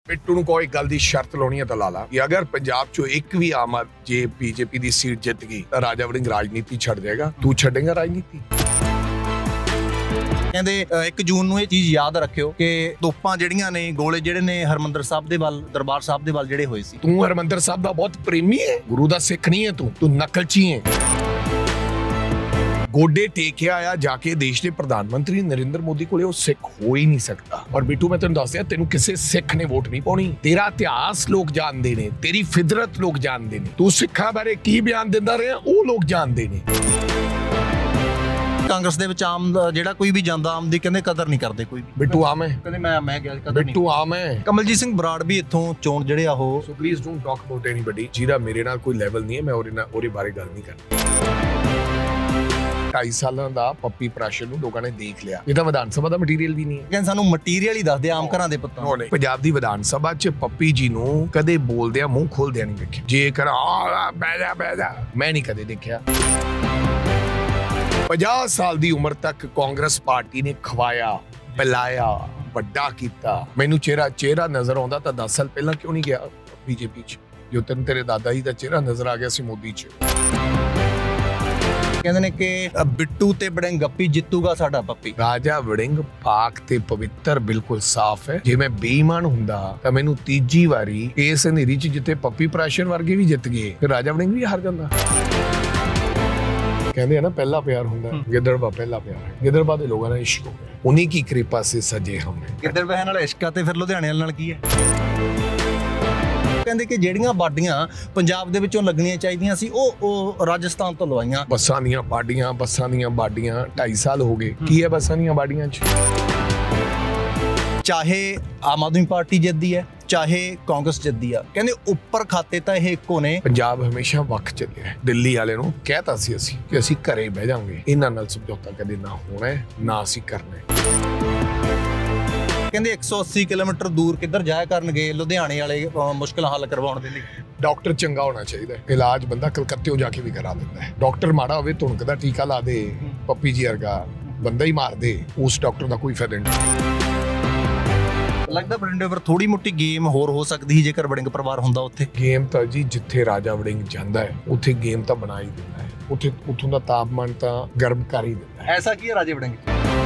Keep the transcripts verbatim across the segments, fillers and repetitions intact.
ਬਿੱਟੂ ਨੂੰ ਕੋਈ ਗੱਲ ਦੀ ਸ਼ਰਤ ਲਾਉਣੀ ਹੈ ਤਾਂ ਲਾ ਲਾ ਕਿ ਅਗਰ ਪੰਜਾਬ ਚੋਂ ਇੱਕ ਵੀ ਆਮ ਜੇ ਬੀਜੇਪੀ ਦੀ ਸੀਟ ਜਿੱਤ ਗਈ ਤਾਂ ਰਾਜਾ ਵੜਿੰਗ ਰਾਜਨੀਤੀ ਛੱਡ ਜਾਏਗਾ। ਤੂੰ ਛੱਡੇਗਾ ਰਾਜਨੀਤੀ? ਕਹਿੰਦੇ ਇੱਕ ਜੂਨ ਨੂੰ ਇਹ ਚੀਜ਼ ਯਾਦ ਰੱਖਿਓ ਕਿ ਤੋਪਾਂ ਜਿਹੜੀਆਂ ਨੇ, ਗੋਲੇ ਜਿਹੜੇ ਨੇ ਹਰਮੰਦਰ ਸਾਹਿਬ ਦੇ ਵੱਲ, ਦਰਬਾਰ ਸਾਹਿਬ ਦੇ ਵੱਲ ਜਿਹੜੇ ਹੋਏ ਸੀ। ਤੂੰ ਹਰਮੰਦਰ ਸਾਹਿਬ ਦਾ ਬਹੁਤ ਪ੍ਰੇਮੀ ਹੈ, ਗੁਰੂ ਦਾ ਸਿੱਖ ਨਹੀਂ ਹੈ ਤੂੰ ਤੂੰ ਨਕਲਚੀ ਹੈ। ਗੋਡੇ ਟੇਕਿਆ ਆ ਜਾ ਕੇ ਦੇਸ਼ ਦੇ ਪ੍ਰਧਾਨ ਮੰਤਰੀ ਨਰਿੰਦਰ ਮੋਦੀ ਕੋਲੇ, ਉਹ ਸਿੱਖ ਹੋ ਹੀ ਨਹੀਂ ਸਕਦਾ। ਔਰ ਬਿੱਟੂ ਮੈਂ ਤੈਨੂੰ ਦੱਸਿਆ, ਤੈਨੂੰ ਕਿਸੇ ਸਿੱਖ ਨੇ ਵੋਟ ਨਹੀਂ ਪਾਉਣੀ। ਤੇਰਾ ਇਤਿਹਾਸ ਲੋਕ ਜਾਣਦੇ ਨੇ, ਤੇਰੀ ਫਿਦਰਤ ਲੋਕ ਜਾਣਦੇ ਨੇ, ਤੂੰ ਸਿੱਖਾਂ ਬਾਰੇ ਕੀ ਬਿਆਨ ਦਿੰਦਾ ਰਿਹਾ ਉਹ ਲੋਕ ਜਾਣਦੇ ਨੇ। ਕਾਂਗਰਸ ਦੇ ਵਿੱਚ ਆਮ ਜਿਹੜਾ ਕੋਈ ਵੀ ਜਾਂਦਾ, ਆਮ ਦੀ ਕਹਿੰਦੇ ਕਦਰ ਨਹੀਂ ਕਰਦੇ ਕੋਈ ਵੀ। ਬਿੱਟੂ ਆਮ ਹੈ, ਕਹਿੰਦੇ ਮੈਂ ਮੈਂ ਗਿਆ ਕਦਰ ਨਹੀਂ। ਬਿੱਟੂ ਆਮ ਹੈ। ਕਮਲਜੀਤ ਸਿੰਘ ਬਰਾੜ ਵੀ ਇੱਥੋਂ ਚੋਣ ਜਿਹੜੇ ਆ ਉਹ। So please don't talk about anybody ਜਿਹਦਾ ਮੇਰੇ ਨਾਲ ਕੋਈ ਲੈਵਲ ਨਹੀਂ ਹੈ। ਮੈਂ ਉਹਦੇ ਨਾਲ ਉਹਦੇ ਬਾਰੇ ਗੱਲ ਨਹੀਂ ਕਰਦਾ। ਢਾਈ ਸਾਲਾਂ ਦਾ ਪੱਪੀ ਪ੍ਰਾਸ਼ਨ ਨੂੰ ਲੋਕਾਂ ਨੇ ਦੇਖ ਲਿਆ। ਇਹ ਤਾਂ ਵਿਧਾਨ ਸਭਾ ਦਾ ਮਟੀਰੀਅਲ ਵੀ ਨਹੀਂ ਹੈ। ਕਹਿੰਦੇ ਸਾਨੂੰ ਮਟੀਰੀਅਲ ਹੀ ਦੱਸਦੇ ਆਮ ਘਰਾਂ ਦੇ ਪੁੱਤਾਂ ਨੂੰ। ਪੰਜਾਬ ਦੀ ਵਿਧਾਨ ਸਭਾ 'ਚ ਪੱਪੀ ਜੀ ਨੂੰ ਕਦੇ ਬੋਲਦਿਆਂ ਮੂੰਹ ਖੋਲਦਿਆਂ ਨਹੀਂ ਦੇਖਿਆ। ਜੇ ਕਰ ਆ ਬਹਿ ਜਾ ਬਹਿ ਜਾ, ਮੈਂ ਨਹੀਂ ਕਦੇ ਦੇਖਿਆ। ਪੰਜਾਹ ਸਾਲ ਦੀ ਉਮਰ ਤੱਕ ਕਾਂਗਰਸ ਪਾਰਟੀ ਨੇ ਖਵਾਇਆ, ਪਿਲਾਇਆ, ਵੱਡਾ ਕੀਤਾ। ਮੈਨੂੰ ਚਿਹਰਾ ਚਿਹਰਾ ਨਜ਼ਰ ਆਉਂਦਾ ਤਾਂ ਦਸ ਸਾਲ ਪਹਿਲਾਂ ਕਿਉਂ ਨਹੀਂ ਗਿਆ ਬੀਜੇਪੀ 'ਚ? ਜੋ ਤੈਨੂੰ ਤੇਰੇ ਦਾਦਾ ਜੀ ਦਾ ਚਿਹਰਾ ਨਜ਼ਰ ਆ ਗਿਆ ਸੀ ਮੋਦੀ 'ਚ। ਕਹਿੰਦੇ ਨੇ ਕਿ ਬਿੱਟੂ ਤੇ ਵੜਿੰਗ ਗੱਪੀ ਜਿੱਤੂਗਾ ਸਾਡਾ ਪੱਪੀ। ਰਾਜਾ ਵੜਿੰਗ ਪਾਕ ਤੇ ਪਵਿੱਤਰ ਬਿਲਕੁਲ ਸਾਫ਼ ਹੈ। ਜੇ ਮੈਂ ਬੇਈਮਾਨ ਹੁੰਦਾ ਤਾਂ ਮੈਨੂੰ ਤੀਜੀ ਵਾਰੀ ਇਸ ਹਨੇਰੀ 'ਚ ਜਿੱਥੇ ਪੱਪੀ ਪ੍ਰਾਸ਼ਨ ਵਰਗੇ ਵੀ ਜਿੱਤ ਗਏ ਤੇ ਰਾਜਾ ਵੜਿੰਗ ਵੀ ਹਾਰ ਜਾਂਦਾ। ਕਹਿੰਦੇ ਆ ਨਾ, ਪਹਿਲਾ ਪਿਆਰ ਹੁੰਦਾ ਗਿੱਦੜਬਾਹ, ਪਹਿਲਾ ਪਿਆਰ ਹੈ। ਗਿੱਦੜਬਾਹ ਦੇ ਲੋਕਾਂ ਦਾ ਇਸ਼ਕ ਹੋ ਗਿਆ, ਉਨੀ ਕੀ ਕਿਰਪਾ ਸੇ ਸਜੇ ਹਮ। ਗਿੱਦੜਬਾਹ ਨਾਲ ਇਸ਼ਕਾ ਤੇ ਫਿਰ ਲੁਧਿਆਣੇ ਨਾਲ ਕੀ ਹੈ? ਕਹਿੰਦੇ ਕਿ ਜਿਹੜੀਆਂ ਬਾਡੀਆਂ ਪੰਜਾਬ ਦੇ ਵਿੱਚੋਂ ਲੱਗਣੀਆਂ ਚਾਹੀਦੀਆਂ ਸੀ ਉਹ ਉਹ ਰਾਜਸਥਾਨ ਤੋਂ ਲਵਾਈਆਂ। ਬੱਸਾਂ ਦੀਆਂ ਬਾਡੀਆਂ, ਬੱਸਾਂ ਦੀਆਂ ਬਾਡੀਆਂ ਢਾਈ ਸਾਲ ਹੋ ਗਏ। ਕੀ ਹੈ ਬੱਸਾਂ ਦੀਆਂ ਬਾਡੀਆਂ 'ਚ? ਚਾਹੇ ਆਮ ਆਦਮੀ ਪਾਰਟੀ ਜਿੱਤਦੀ ਹੈ, ਚਾਹੇ ਕਾਂਗਰਸ ਜਿੱਤਦੀ ਆ, ਕਹਿੰਦੇ ਉੱਪਰ ਖਾਤੇ ਤਾਂ ਇਹ ਇੱਕੋ ਨੇ। ਪੰਜਾਬ ਹਮੇਸ਼ਾ ਵੱਖ ਚੱਲਿਆ। ਦਿੱਲੀ ਵਾਲੇ ਨੂੰ ਕਹਿਤਾ ਸੀ ਅਸੀਂ ਕਿ ਅਸੀਂ ਘਰੇ ਬਹਿ ਜਾਵਾਂਗੇ, ਇਹਨਾਂ ਨਾਲ ਸਮਝੌਤਾ ਕਦੇ ਨਾ ਹੋਣਾ ਹੈ, ਨਾ ਅਸੀਂ ਕਰਨਾ ਹੈ। ਕਹਿੰਦੇ ਇੱਕ ਸੌ ਅੱਸੀ ਕਿਲੋਮੀਟਰ ਦੂਰ ਕਿੱਧਰ ਜਾਇਆ ਕਰਨਗੇ ਲੁਧਿਆਣੇ ਵਾਲੇ ਮੁਸ਼ਕਲਾਂ ਹੱਲ ਕਰਵਾਉਣ ਦੇ ਲਈ। ਡਾਕਟਰ ਚੰਗਾ ਹੋਣਾ ਚਾਹੀਦਾ ਹੈ। ਇਲਾਜ ਬੰਦਾ ਕਲਕੱਤੇ ਜਾ ਕੇ ਵੀ ਕਰਾ ਦਿੰਦਾ ਹੈ। ਡਾਕਟਰ ਮਾੜਾ ਹੋਵੇ, ਧੁਣਕ ਦਾ ਟੀਕਾ ਲਾ ਦੇ, ਪੱਪੀ ਜੀ ਵਰਗਾ ਬੰਦਾ ਹੀ ਮਾਰ ਦੇ, ਉਸ ਡਾਕਟਰ ਦਾ ਕੋਈ ਫਾਇਦਾ ਨਹੀਂ। ਲੱਗਦਾ ਬਰਿੰਡੇ ਪਰ ਥੋੜੀ ਮੋਟੀ ਗੇਮ ਹੋਰ ਹੋ ਸਕਦੀ ਸੀ ਜੇਕਰ ਵੜਿੰਗ ਪਰਿਵਾਰ ਹੁੰਦਾ ਉੱਥੇ। ਗੇਮ ਤਾਂ ਜੀ ਜਿੱਥੇ ਰਾਜਾ ਵੜਿੰਗ ਜਾਂਦਾ ਹੈ ਉੱਥੇ ਗੇਮ ਤਾਂ ਬਣਾ ਹੀ ਦਿੰਦਾ ਹੈ। ਉੱਥੇ ਉੱਥੋਂ ਦਾ ਤਾਪਮਾਨ ਤਾਂ ਗਰਮ ਕਰ ਹੀ ਦਿੰਦਾ ਹੈ। ਐਸਾ ਕੀ ਹੈ ਰਾਜਾ ਵੜਿੰਗ?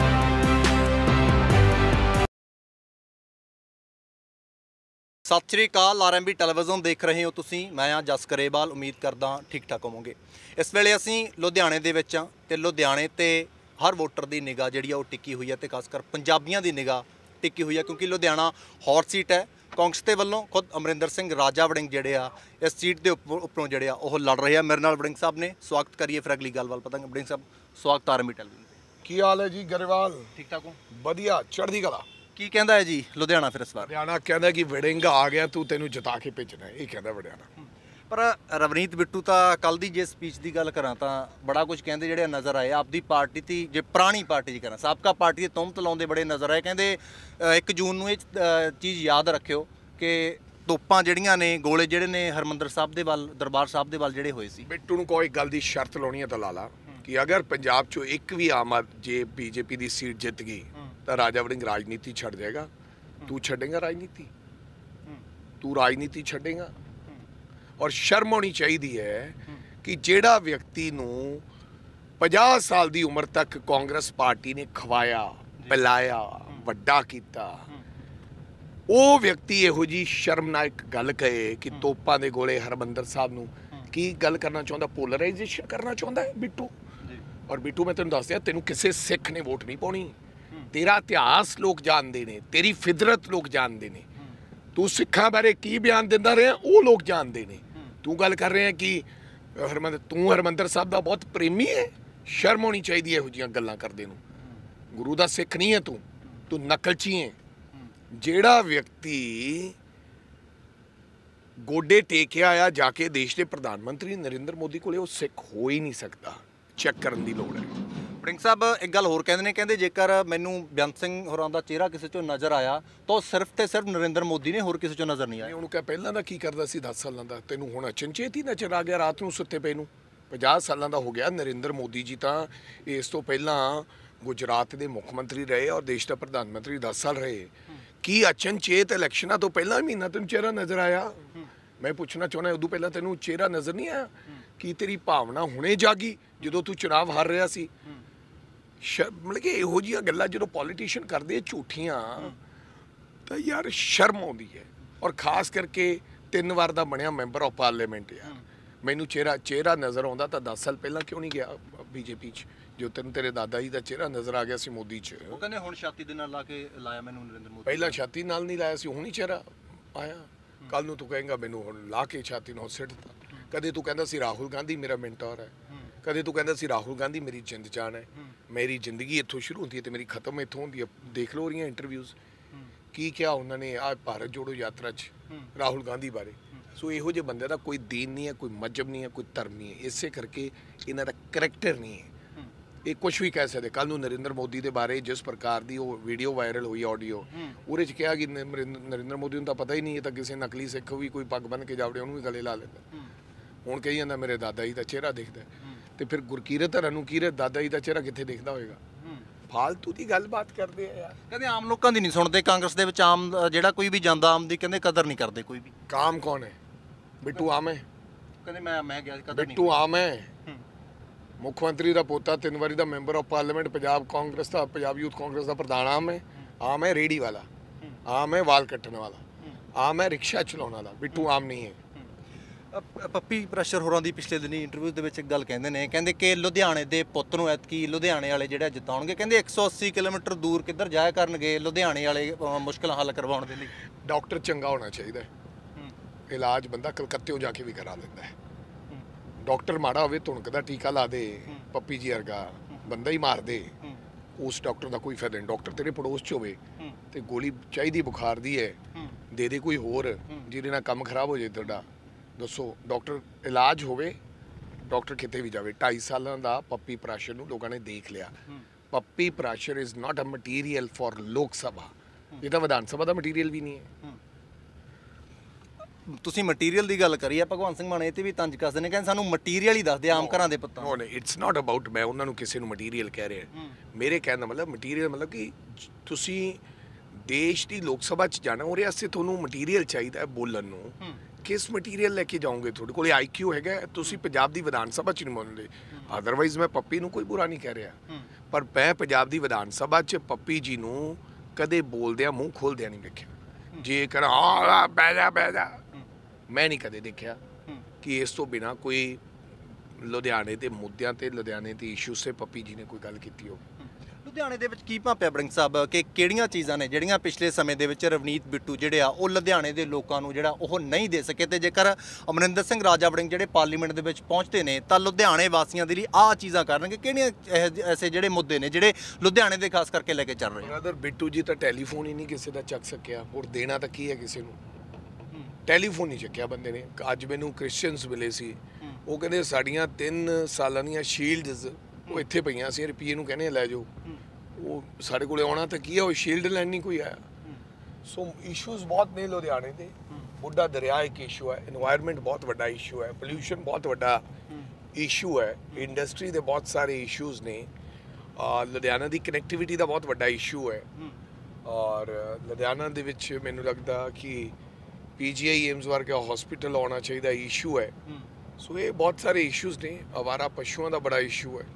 ਸਤਿ ਸ਼੍ਰੀ ਅਕਾਲ, ਆਰ ਐਮ ਬੀ ਟੈਲੀਵਿਜ਼ਨ ਦੇਖ ਰਹੇ ਹੋ ਤੁਸੀਂ। ਮੈਂ ਹਾਂ ਜਸ ਕਰੇਵਾਲ, ਉਮੀਦ ਕਰਦਾ ਠੀਕ ਠਾਕ ਹੋਵੋਗੇ। ਇਸ ਵੇਲੇ ਅਸੀਂ ਲੁਧਿਆਣੇ ਦੇ ਵਿੱਚ ਹਾਂ ਤੇ ਲੁਧਿਆਣੇ ਤੇ ਹਰ ਵੋਟਰ ਦੀ ਨਿਗਾਹ ਜਿਹੜੀ ਆ ਉਹ ਟਿੱਕੀ ਹੋਈ ਹੈ ਤੇ ਖਾਸ ਕਰ ਪੰਜਾਬੀਆਂ ਦੀ ਨਿਗਾਹ ਟਿੱਕੀ ਹੋਈ ਹੈ ਕਿਉਂਕਿ ਲੁਧਿਆਣਾ ਹੌਟ ਸੀਟ ਹੈ। ਕਾਂਗਰਸ ਦੇ ਵੱਲੋਂ ਖੁਦ ਅਮਰਿੰਦਰ ਸਿੰਘ ਰਾਜਾ ਵੜਿੰਗ ਜਿਹੜੇ ਆ ਇਸ ਸੀਟ ਦੇ ਉੱਪਰੋਂ ਜਿਹੜੇ ਆ ਉਹ ਲੜ ਰਹੇ ਆ। ਮੇਰੇ ਨਾਲ ਵੜਿੰਗ ਸਾਹਿਬ ਨੇ। ਸਵਾਗਤ ਕਰੀਏ ਫਿਰ ਅਗਲੀ ਗੱਲਬਾਤ ਪਤਾਂਗੇ। ਵੜਿੰਗ ਸਾਹਿਬ ਸਵਾਗਤ ਆਰ ਐਮ ਬੀ ਟੈਲੀਵਿਜ਼ਨ ਤੇ। ਕੀ ਹਾਲ ਹੈ ਜੀ ਗਰੇਵਾਲ? ਠੀਕ ਠਾਕ ਹੋ? ਵਧੀਆ, ਚੜ੍ਹਦੀ ਕਲਾ। ਕੀ ਕਹਿੰਦਾ ਹੈ ਜੀ ਲੁਧਿਆਣਾ ਫਿਰ ਇਸ ਵਾਰ? ਲੁਧਿਆਣਾ ਕਹਿੰਦਾ ਕਿ ਵੜਿੰਗ ਆ ਗਿਆ, ਤੂੰ ਤੈਨੂੰ ਜਿਤਾ ਕੇ ਭੇਜਣਾ, ਇਹ ਕਹਿੰਦਾ ਲੁਧਿਆਣਾ। ਪਰ ਰਵਨੀਤ ਬਿੱਟੂ ਤਾਂ ਕੱਲ ਦੀ ਜੇ ਸਪੀਚ ਦੀ ਗੱਲ ਕਰਾਂ ਤਾਂ ਬੜਾ ਕੁਝ ਕਹਿੰਦੇ ਜਿਹੜੇ ਨਜ਼ਰ ਆਏ। ਆਪਦੀ ਪਾਰਟੀ ਦੀ ਜੇ ਪੁਰਾਣੀ ਪਾਰਟੀ ਦੀ ਕਰਾਂ, ਸਾਬਕਾ ਪਾਰਟੀ ਦੇ ਤੁਹਮਤ ਲਾਉਂਦੇ ਬੜੇ ਨਜ਼ਰ ਆਏ। ਕਹਿੰਦੇ ਇੱਕ ਜੂਨ ਨੂੰ ਇਹ ਚੀਜ਼ ਯਾਦ ਰੱਖਿਓ ਕਿ ਤੋਪਾਂ ਜਿਹੜੀਆਂ ਨੇ, ਗੋਲੇ ਜਿਹੜੇ ਨੇ ਹਰਮੰਦਰ ਸਾਹਿਬ ਦੇ ਵੱਲ, ਦਰਬਾਰ ਸਾਹਿਬ ਦੇ ਵੱਲ ਜਿਹੜੇ ਹੋਏ ਸੀ। ਬਿੱਟੂ ਨੂੰ ਕੋਈ ਗੱਲ ਦੀ ਸ਼ਰਤ ਲਾਉਣੀ ਹੈ ਤਾਂ ਲਾ ਲਾ ਕਿ ਅਗਰ ਪੰਜਾਬ ਚੋਂ ਇੱਕ ਵੀ ਆਮ ਜੇ ਬੀਜੇਪੀ ਦੀ ਸੀਟ ਜਿੱਤ ਗਈ ਤਾਂ ਰਾਜਾ ਵੜਿੰਗ ਰਾਜਨੀਤੀ ਛੱਡ ਜਾਏਗਾ। ਤੂੰ ਛੱਡੇਗਾ ਰਾਜਨੀਤੀ? ਤੂੰ ਰਾਜਨੀਤੀ ਛੱਡੇਗਾ? ਔਰ ਸ਼ਰਮ ਹੋਣੀ ਚਾਹੀਦੀ ਹੈ ਕਿ ਜਿਹੜਾ ਵਿਅਕਤੀ ਨੂੰ ਪੰਜਾਹ ਸਾਲ ਦੀ ਉਮਰ ਤੱਕ ਕਾਂਗਰਸ ਪਾਰਟੀ ਨੇ ਖਵਾਇਆ, ਪਿਲਾਇਆ, ਵੱਡਾ ਕੀਤਾ, ਉਹ ਵਿਅਕਤੀ ਇਹੋ ਜੀ ਸ਼ਰਮਨਾਕ ਗੱਲ ਕਹੇ ਕਿ ਤੋਪਾਂ ਦੇ ਗੋਲੇ ਹਰਮੰਦਰ ਸਾਹਿਬ ਨੂੰ, ਕੀ ਗੱਲ ਕਰਨਾ ਚਾਹੁੰਦਾ? ਪੋਲਰਾਈਜੇਸ਼ਨ ਕਰਨਾ ਚਾਹੁੰਦਾ ਹੈ ਬਿੱਟੂ। ਔਰ ਬਿੱਟੂ ਮੈਂ ਤੈਨੂੰ ਦੱਸਿਆ, ਤੈਨੂੰ ਕਿਸੇ ਸਿੱਖ ਨੇ ਵੋਟ ਨਹੀਂ ਪਾਉਣੀ। ਤੇਰਾ ਇਤਿਹਾਸ ਲੋਕ ਜਾਣਦੇ ਨੇ, ਤੇਰੀ ਫਿਦਰਤ ਲੋਕ ਜਾਣਦੇ ਨੇ, ਤੂੰ ਸਿੱਖਾਂ ਬਾਰੇ ਕੀ ਬਿਆਨ ਦਿੰਦਾ ਰਿਹਾ ਉਹ ਲੋਕ ਜਾਣਦੇ ਨੇ। ਤੂੰ ਗੱਲ ਕਰ ਰਿਹਾ ਕਿ ਹਰਮੰਦਰ, ਤੂੰ ਹਰਮੰਦਰ ਸਾਹਿਬ ਦਾ ਬਹੁਤ ਪ੍ਰੇਮੀ ਹੈ। ਸ਼ਰਮ ਹੋਣੀ ਚਾਹੀਦੀ ਹੈ ਇਹੋ ਜਿਹੀਆਂ ਗੱਲਾਂ ਕਰਦੇ ਨੂੰ। ਗੁਰੂ ਦਾ ਸਿੱਖ ਨਹੀਂ ਹੈ ਤੂੰ ਤੂੰ ਨਕਲਚੀ ਹੈ। ਜਿਹੜਾ ਵਿਅਕਤੀ ਗੋਡੇ ਟੇਕਿਆ ਆ ਜਾ ਕੇ ਦੇਸ਼ ਦੇ ਪ੍ਰਧਾਨ ਮੰਤਰੀ ਨਰਿੰਦਰ ਮੋਦੀ ਕੋਲੇ, ਉਹ ਸਿੱਖ ਹੋ ਹੀ ਨਹੀਂ ਸਕਦਾ। ਚੈੱਕ ਕਰਨ ਦੀ ਲੋੜ ਹੈ। ਵੜਿੰਗ ਸਾਹਿਬ ਇੱਕ ਗੱਲ ਹੋਰ ਕਹਿੰਦੇ ਨੇ, ਕਹਿੰਦੇ ਜੇਕਰ ਮੈਨੂੰ ਬੇਅੰਤ ਸਿੰਘ ਹੋਰਾਂ ਦਾ ਚਿਹਰਾ ਕਿਸੇ ਚੋਂ ਨਜ਼ਰ ਆਇਆ ਤਾਂ ਉਹ ਸਿਰਫ ਤੇ ਸਿਰਫ ਨਰਿੰਦਰ ਮੋਦੀ ਨੇ, ਹੋਰ ਕਿਸੇ ਚੋਂ ਨਜ਼ਰ ਨਹੀਂ ਆਇਆ। ਉਹਨੂੰ ਕਹਿ ਪਹਿਲਾਂ ਦਾ ਕੀ ਕਰਦਾ ਸੀ ਦਸ ਸਾਲਾਂ ਦਾ, ਤੈਨੂੰ ਹੁਣ ਅਚਨਚੇਤ ਹੀ ਨਜ਼ਰ ਆ ਗਿਆ ਰਾਤ ਨੂੰ ਸੁੱਤੇ ਪਏ ਨੂੰ। ਪੰਜਾਹ ਸਾਲਾਂ ਦਾ ਹੋ ਗਿਆ। ਨਰਿੰਦਰ ਮੋਦੀ ਜੀ ਤਾਂ ਇਸ ਤੋਂ ਪਹਿਲਾਂ ਗੁਜਰਾਤ ਦੇ ਮੁੱਖ ਮੰਤਰੀ ਰਹੇ ਔਰ ਦੇਸ਼ ਦਾ ਪ੍ਰਧਾਨ ਮੰਤਰੀ ਦਸ ਸਾਲ ਰਹੇ। ਕੀ ਅਚਨਚੇਤ ਇਲੈਕਸ਼ਨਾਂ ਤੋਂ ਪਹਿਲਾਂ ਮਹੀਨਾ ਤੈਨੂੰ ਚਿਹਰਾ ਨਜ਼ਰ ਆਇਆ? ਮੈਂ ਪੁੱਛਣਾ ਚਾਹੁੰਦਾ ਉਦੋਂ ਪਹਿਲਾਂ ਤੈਨੂੰ ਚਿਹਰਾ ਨਜ਼ਰ ਨਹੀਂ ਆਇਆ? ਕੀ ਤੇਰੀ ਭਾਵਨਾ ਹੁਣੇ ਜਾਗੀ ਜਦੋਂ ਤੂੰ ਚੁਣਾਵ ਹਾਰ ਰਿਹਾ ਸੀ? ਮਤਲਬ ਕਿ ਇਹੋ ਜਿਹੀਆਂ ਗੱਲਾਂ ਜਦੋਂ ਪੋਲੀਟੀਸ਼ੀਅਨ ਕਰਦੇ ਆ ਝੂਠੀਆਂ, ਤਾਂ ਯਾਰ ਸ਼ਰਮ ਆਉਂਦੀ ਹੈ। ਔਰ ਖਾਸ ਕਰਕੇ ਤਿੰਨ ਵਾਰ ਦਾ ਬਣਿਆ ਮੈਂਬਰ ਆਫ ਪਾਰਲੀਮੈਂਟ ਯਾਰ, ਮੈਨੂੰ ਚਿਹਰਾ ਚਿਹਰਾ ਨਜ਼ਰ ਆਉਂਦਾ ਤਾਂ ਦਸ ਸਾਲ ਪਹਿਲਾਂ ਕਿਉਂ ਨਹੀਂ ਗਿਆ ਬੀਜੇਪੀ 'ਚ? ਜੋ ਤੈਨੂੰ ਤੇਰੇ ਦਾਦਾ ਜੀ ਦਾ ਚਿਹਰਾ ਨਜ਼ਰ ਆ ਗਿਆ ਸੀ ਮੋਦੀ 'ਚ। ਉਹ ਕਹਿੰਦੇ ਹੁਣ ਛਾਤੀ ਦੇ ਨਾਲ ਲਾ ਕੇ ਲਾਇਆ ਮੈਨੂੰ ਨਰਿੰਦਰ ਮੋਦੀ। ਪਹਿਲਾਂ ਛਾਤੀ ਨਾਲ ਨਹੀਂ ਲਾਇਆ ਸੀ, ਹੁਣ ਹੀ ਚਿਹਰਾ ਆਇਆ। ਕੱਲ ਨੂੰ ਤੂੰ ਕਹੇਂਗਾ ਮੈਨੂੰ ਹੁਣ ਲਾ ਕੇ ਛਾਤੀ ਨਾਲ ਸਿੱਟ ਦਿੱਤਾ। ਕਦੇ ਤੂੰ ਕਹਿੰਦਾ ਸੀ ਰਾਹੁਲ ਗਾਂਧੀ ਮੇਰਾ ਮੈਂਟਰ ਹੈ, ਕਦੇ ਤੂੰ ਕਹਿੰਦਾ ਸੀ ਰਾਹੁਲ ਗਾਂਧੀ ਮੇਰੀ ਜਿੰਦ ਜਾਨ ਹੈ। ਮੇਰੀ ਜ਼ਿੰਦਗੀ ਇੱਥੋਂ ਸ਼ੁਰੂ ਹੁੰਦੀ ਹੈ ਤੇ ਮੇਰੀ ਖਤਮ ਇੱਥੋਂ ਹੁੰਦੀ ਹੈ। ਦੇਖ ਲਓ ਰਹੀਆਂ ਇੰਟਰਵਿਊਜ਼ ਕੀ ਕਿਹਾ ਉਹਨਾਂ ਨੇ ਆ ਭਾਰਤ ਜੋੜੋ ਯਾਤਰਾ 'ਚ ਰਾਹੁਲ ਗਾਂਧੀ ਬਾਰੇ। ਸੋ ਇਹੋ ਜਿਹੇ ਬੰਦੇ ਦਾ ਕੋਈ ਦੀਨ ਨਹੀਂ ਹੈ, ਕੋਈ ਮਜ਼ਹਬ ਨਹੀਂ ਹੈ, ਕੋਈ ਧਰਮ ਨਹੀਂ ਹੈ। ਇਸੇ ਕਰਕੇ ਇਹਨਾਂ ਦਾ ਕਰੈਕਟਰ ਨਹੀਂ ਹੈ। ਇਹ ਕੁਛ ਵੀ ਕਹਿ ਸਕਦੇ। ਕੱਲ ਨੂੰ ਨਰਿੰਦਰ ਮੋਦੀ ਦੇ ਬਾਰੇ ਜਿਸ ਪ੍ਰਕਾਰ ਦੀ ਉਹ ਵੀਡੀਓ ਵਾਇਰਲ ਹੋਈ ਆਡੀਓ, ਉਹਦੇ 'ਚ ਕਿਹਾ ਕਿ ਨਰਿੰਦਰ ਮੋਦੀ ਨੂੰ ਤਾਂ ਪਤਾ ਹੀ ਨਹੀਂ, ਇਹ ਤਾਂ ਕਿਸੇ ਨਕਲੀ ਸਿੱਖ ਵੀ ਕੋਈ ਪੱਗ ਬੰਨ੍ਹ ਕੇ ਜਾਵੜੇ ਉਹਨੂੰ ਵੀ ਗਲੇ ਲਾ ਲੈਂਦਾ। ਹੁਣ ਕਹੀ ਜਾਂਦਾ ਮੇਰੇ ਦਾਦਾ ਜੀ ਦਾ ਚਿਹਰਾ ਦਿਖਦਾ, ਤੇ ਫਿਰ ਗੁਰਕੀਰਤ ਧਰਨ ਨੂੰ ਕੀਰਤ ਦਾਦਾ ਜੀ ਦਾ ਚਿਹਰਾ ਕਿੱਥੇ ਦਿਖਦਾ ਹੋਏਗਾ? ਫਾਲਤੂ ਦੀ ਗੱਲਬਾਤ ਕਰਦੇ ਆ ਯਾਰ। ਕਹਿੰਦੇ ਆਮ ਲੋਕਾਂ ਦੀ ਨਹੀਂ ਸੁਣਦੇ, ਕਾਂਗਰਸ ਦੇ ਵਿੱਚ ਆਮ ਜਿਹੜਾ ਕੋਈ ਵੀ ਜਾਂਦਾ ਆਮ ਦੀ ਕਹਿੰਦੇ ਕਦਰ ਨਹੀਂ ਕਰਦੇ ਕੋਈ ਵੀ। ਕਾਮ ਕੌਣ ਹੈ? ਬਿੱਟੂ ਆਮ ਹੈ? ਕਹਿੰਦੇ ਮੈਂ ਮੈਂ ਗਿਆ ਕਦਰ ਨਹੀਂ। ਬਿੱਟੂ ਆਮ ਹੈ? ਮੁੱਖ ਮੰਤਰੀ ਦਾ ਪੋਤਾ, ਤਿੰਨ ਵਾਰੀ ਦਾ member of parliament, Punjab Congress ਦਾ, ਪੰਜਾਬ ਯੂਥ ਕਾਂਗਰਸ ਦਾ ਪ੍ਰਧਾਨ ਆਮ ਹੈ? ਆਮ ਹੈ ਰੇੜੀ ਵਾਲਾ, ਆਮ ਹੈ ਵਾਲ ਕੱਟਣ ਵਾਲਾ, ਆਮ ਹੈ ਰਿਕਸ਼ਾ ਚਲਾਉਣ ਵਾਲਾ। ਬਿੱਟੂ ਆਮ ਨਹੀਂ ਹੈ। ਪੱਪੀ ਪ੍ਰੈਸ਼ਰ ਹੋਰਾਂ ਦੀ ਪਿਛਲੇ ਦਿਨੀ ਇੰਟਰਵਿਊ ਦੇ ਵਿੱਚ ਇੱਕ ਗੱਲ ਕਹਿੰਦੇ ਨੇ, ਕਹਿੰਦੇ ਕਿ ਲੁਧਿਆਣੇ ਦੇ ਪੁੱਤ ਨੂੰ ਐਤਕੀ ਲੁਧਿਆਣੇ ਵਾਲੇ ਜਿਹੜਾ ਜਿਤਾਉਣਗੇ। ਕਹਿੰਦੇ ਇੱਕ ਸੌ ਅੱਸੀ ਕਿਲੋਮੀਟਰ ਦੂਰ ਕਿੱਧਰ ਜਾਇਆ ਕਰਨਗੇ ਲੁਧਿਆਣੇ ਵਾਲੇ ਮੁਸ਼ਕਲਾਂ ਹੱਲ ਕਰਵਾਉਣ ਦੇ ਲਈ। ਡਾਕਟਰ ਚੰਗਾ ਹੋਣਾ ਚਾਹੀਦਾ। ਇਲਾਜ ਬੰਦਾ ਕਲਕੱਤੇ ਜਾ ਕੇ ਵੀ ਕਰਾ ਲੈਂਦਾ ਹੈ। ਡਾਕਟਰ ਮਾੜਾ ਹੋਵੇ, ਧੁਣਕ ਦਾ ਟੀਕਾ ਲਾ ਦੇ ਪੱਪੀ ਜੀ ਵਰਗਾ, ਬੰਦਾ ਹੀ ਮਾਰ ਦੇ, ਉਸ ਡਾਕਟਰ ਦਾ ਕੋਈ ਫਾਇਦਾ ਨਹੀਂ। ਡਾਕਟਰ ਤੇਰੇ ਪੜੋਸ 'ਚ ਹੋਵੇ ਤੇ ਗੋਲੀ ਚਾਹੀਦੀ ਬੁਖਾਰ ਦੀ ਹੈ, ਦੇ ਦੇ ਕੋਈ ਹੋਰ ਜਿਹਦੇ ਨਾਲ ਕੰਮ ਖਰਾਬ ਹੋ ਜਾਏ ਤੁਹਾਡਾ, ਦੱਸੋ। ਡਾਕਟਰ ਇਲਾਜ ਹੋਵੇ, ਡਾਕਟਰ ਕਿਤੇ ਵੀ ਜਾਵੇ। ਢਾਈ ਸਾਲਾਂ ਦਾ ਪੱਪੀ ਪ੍ਰਾਸ਼ਰ ਨੂੰ ਲੋਕਾਂ ਨੇ ਦੇਖ ਲਿਆ। Pappi Parashar is not a material for Lok Sabha. ਇਹ ਤਾਂ ਵਿਧਾਨ ਸਭਾ ਦਾ ਮਟੀਰੀਅਲ ਵੀ ਨਹੀਂ ਹੈ। ਤੁਸੀਂ ਮਟੀਰੀਅਲ ਦੀ ਗੱਲ ਕਰੀ ਆ, ਭਗਵੰਤ ਸਿੰਘ ਮਾਨ ਇਹ ਤੇ ਵੀ ਤੰਜ ਕੱਸਦੇ ਨੇ, ਕਹਿੰਦੇ ਸਾਨੂੰ ਮਟੀਰੀਅਲ ਹੀ ਦੱਸਦੇ ਆਮ ਘਰਾਂ ਦੇ ਪੁੱਤਾਂ। ਨੋ ਇਟਸ ਨਾਟ ਅਬਾਊਟ ਮੈਂ ਉਹਨਾਂ ਨੂੰ ਕਿਸੇ ਨੂੰ ਮਟੀਰੀਅਲ ਕਹਿ ਰਿਹਾ। ਮੇਰੇ ਕਹਿਣ ਦਾ ਮਤਲਬ ਮਟੀਰੀਅਲ ਮਤਲਬ ਕਿ ਤੁਸੀਂ ਦੇਸ਼ ਦੀ ਲੋਕ ਸਭਾ 'ਚ ਜਾਣਾ, ਉਹਦੇ ਵਾਸਤੇ ਤੁਹਾਨੂੰ ਮਟੀਰੀਅਲ ਚਾਹੀਦਾ ਹੈ ਬੋਲਣ ਨੂੰ। ਕਿਸ ਮਟੀਰੀਅਲ ਲੈ ਕੇ ਜਾਓਗੇ? ਤੁਹਾਡੇ ਕੋਲ ਆਈ ਕਿਊ ਹੈਗਾ? ਤੁਸੀਂ ਪੰਜਾਬ ਦੀ ਵਿਧਾਨ ਸਭਾ 'ਚ ਨਹੀਂ ਬੋਲਦੇ। ਅਦਰਵਾਈਜ਼ ਮੈਂ ਪੱਪੀ ਨੂੰ ਕੋਈ ਬੁਰਾ ਨਹੀਂ ਕਹਿ ਰਿਹਾ, ਪਰ ਮੈਂ ਪੰਜਾਬ ਦੀ ਵਿਧਾਨ ਸਭਾ 'ਚ ਪੱਪੀ ਜੀ ਨੂੰ ਕਦੇ ਬੋਲਦਿਆਂ ਮੂੰਹ ਖੋਲਦਿਆਂ ਨਹੀਂ ਵੇਖਿਆ। ਜੇ ਕਰ ਹਾਂ ਬਹਿ ਜਾ ਬਹਿ ਜਾ, ਮੈਂ ਨਹੀਂ ਕਦੇ ਦੇਖਿਆ ਕਿ ਇਸ ਤੋਂ ਬਿਨਾਂ ਕੋਈ ਲੁਧਿਆਣੇ ਦੇ ਮੁੱਦਿਆਂ ਤੇ ਲੁਧਿਆਣੇ ਦੇ ਇਸ਼ੂ ਸੇ ਪੱਪੀ ਜੀ ਨੇ ਕੋਈ ਗੱਲ ਕੀਤੀ ਹੋਵੇ। ਲੁਧਿਆਣੇ ਦੇ ਵਿੱਚ ਕੀ ਭਾਪਿਆ ਬੜਿੰਗ ਸਾਹਿਬ ਕਿ ਕਿਹੜੀਆਂ ਚੀਜ਼ਾਂ ਨੇ ਜਿਹੜੀਆਂ ਪਿਛਲੇ ਸਮੇਂ ਦੇ ਵਿੱਚ ਰਵਨੀਤ ਬਿੱਟੂ ਜਿਹੜੇ ਆ ਉਹ ਲੁਧਿਆਣੇ ਦੇ ਲੋਕਾਂ ਨੂੰ ਜਿਹੜਾ ਉਹ ਨਹੀਂ ਦੇ ਸਕੇ, ਤੇ ਜੇਕਰ ਅਮਰਿੰਦਰ ਸਿੰਘ ਰਾਜਾ ਵੜਿੰਗ ਜਿਹੜੇ ਪਾਰਲੀਮੈਂਟ ਦੇ ਵਿੱਚ ਪਹੁੰਚਦੇ ਨੇ ਤਾਂ ਲੁਧਿਆਣੇ ਵਾਸੀਆਂ ਦੇ ਲਈ ਆਹ ਚੀਜ਼ਾਂ ਕਰਨਗੇ? ਕਿਹੜੀਆਂ ਐਸੇ ਜਿਹੜੇ ਮੁੱਦੇ ਨੇ ਜਿਹੜੇ ਲੁਧਿਆਣੇ ਦੇ ਖਾਸ ਕਰਕੇ ਲੈ ਕੇ ਚੱਲ ਰਹੇ? ਬ੍ਰਦਰ ਬਿੱਟੂ ਜੀ ਤਾਂ ਟੈਲੀਫੋਨ ਹੀ ਨਹੀਂ ਕਿਸੇ ਦਾ ਚੱਕ ਸਕਿਆ, ਹੋਰ ਦੇਣਾ ਤਾਂ ਕੀ ਹੈ ਕਿਸੇ ਨੂੰ? ਟੈਲੀਫੋਨ ਨਹੀਂ ਚੱਕਿਆ ਬੰਦੇ ਨੇ। ਅੱਜ ਮੈਨੂੰ ਕ੍ਰਿਸਚੀਅਨਸ ਮਿਲੇ ਸੀ, ਉਹ ਕਹਿੰਦੇ ਸਾਡੀਆਂ ਤਿੰਨ ਸਾਲਾਂ ਦੀਆਂ ਸ਼ੀਲਡਸ ਉਹ ਇੱਥੇ ਪਈਆਂ ਸੀ, ਰੁਪਈਏ ਨੂੰ ਕਹਿੰਦੇ ਲੈ ਜਾਓ। ਉਹ ਸਾਡੇ ਕੋਲੇ ਆਉਣਾ ਤਾਂ ਕੀ ਹੈ, ਉਹ ਸ਼ੀਲਡ ਲੈਣ ਨਹੀਂ ਕੋਈ ਆਇਆ। ਸੋ ਇਸ਼ੂਜ਼ ਬਹੁਤ ਨੇ ਲੁਧਿਆਣੇ ਦੇ। ਬੁੱਢਾ ਦਰਿਆ ਇੱਕ ਇਸ਼ੂ ਹੈ, ਇਨਵਾਇਰਨਮੈਂਟ ਬਹੁਤ ਵੱਡਾ ਇਸ਼ੂ ਹੈ, ਪੋਲਿਊਸ਼ਨ ਬਹੁਤ ਵੱਡਾ ਇਸ਼ੂ ਹੈ, ਇੰਡਸਟਰੀ ਦੇ ਬਹੁਤ ਸਾਰੇ ਇਸ਼ੂਜ਼ ਨੇ, ਲੁਧਿਆਣਾ ਦੀ ਕਨੈਕਟੀਵਿਟੀ ਦਾ ਬਹੁਤ ਵੱਡਾ ਇਸ਼ੂ ਹੈ। ਔਰ ਲੁਧਿਆਣਾ ਦੇ ਵਿੱਚ ਮੈਨੂੰ ਲੱਗਦਾ ਕਿ ਪੀ ਜੀ ਆਈ ਏਮਸ ਵਰਗਾ ਹਸਪੀਟਲ ਆਉਣਾ ਚਾਹੀਦਾ ਇਸ਼ੂ ਹੈ। ਸੋ ਇਹ ਬਹੁਤ ਸਾਰੇ ਇਸ਼ੂਜ਼ ਨੇ। ਅਵਾਰਾ ਪਸ਼ੂਆਂ ਦਾ ਬੜਾ ਇਸ਼ੂ ਹੈ।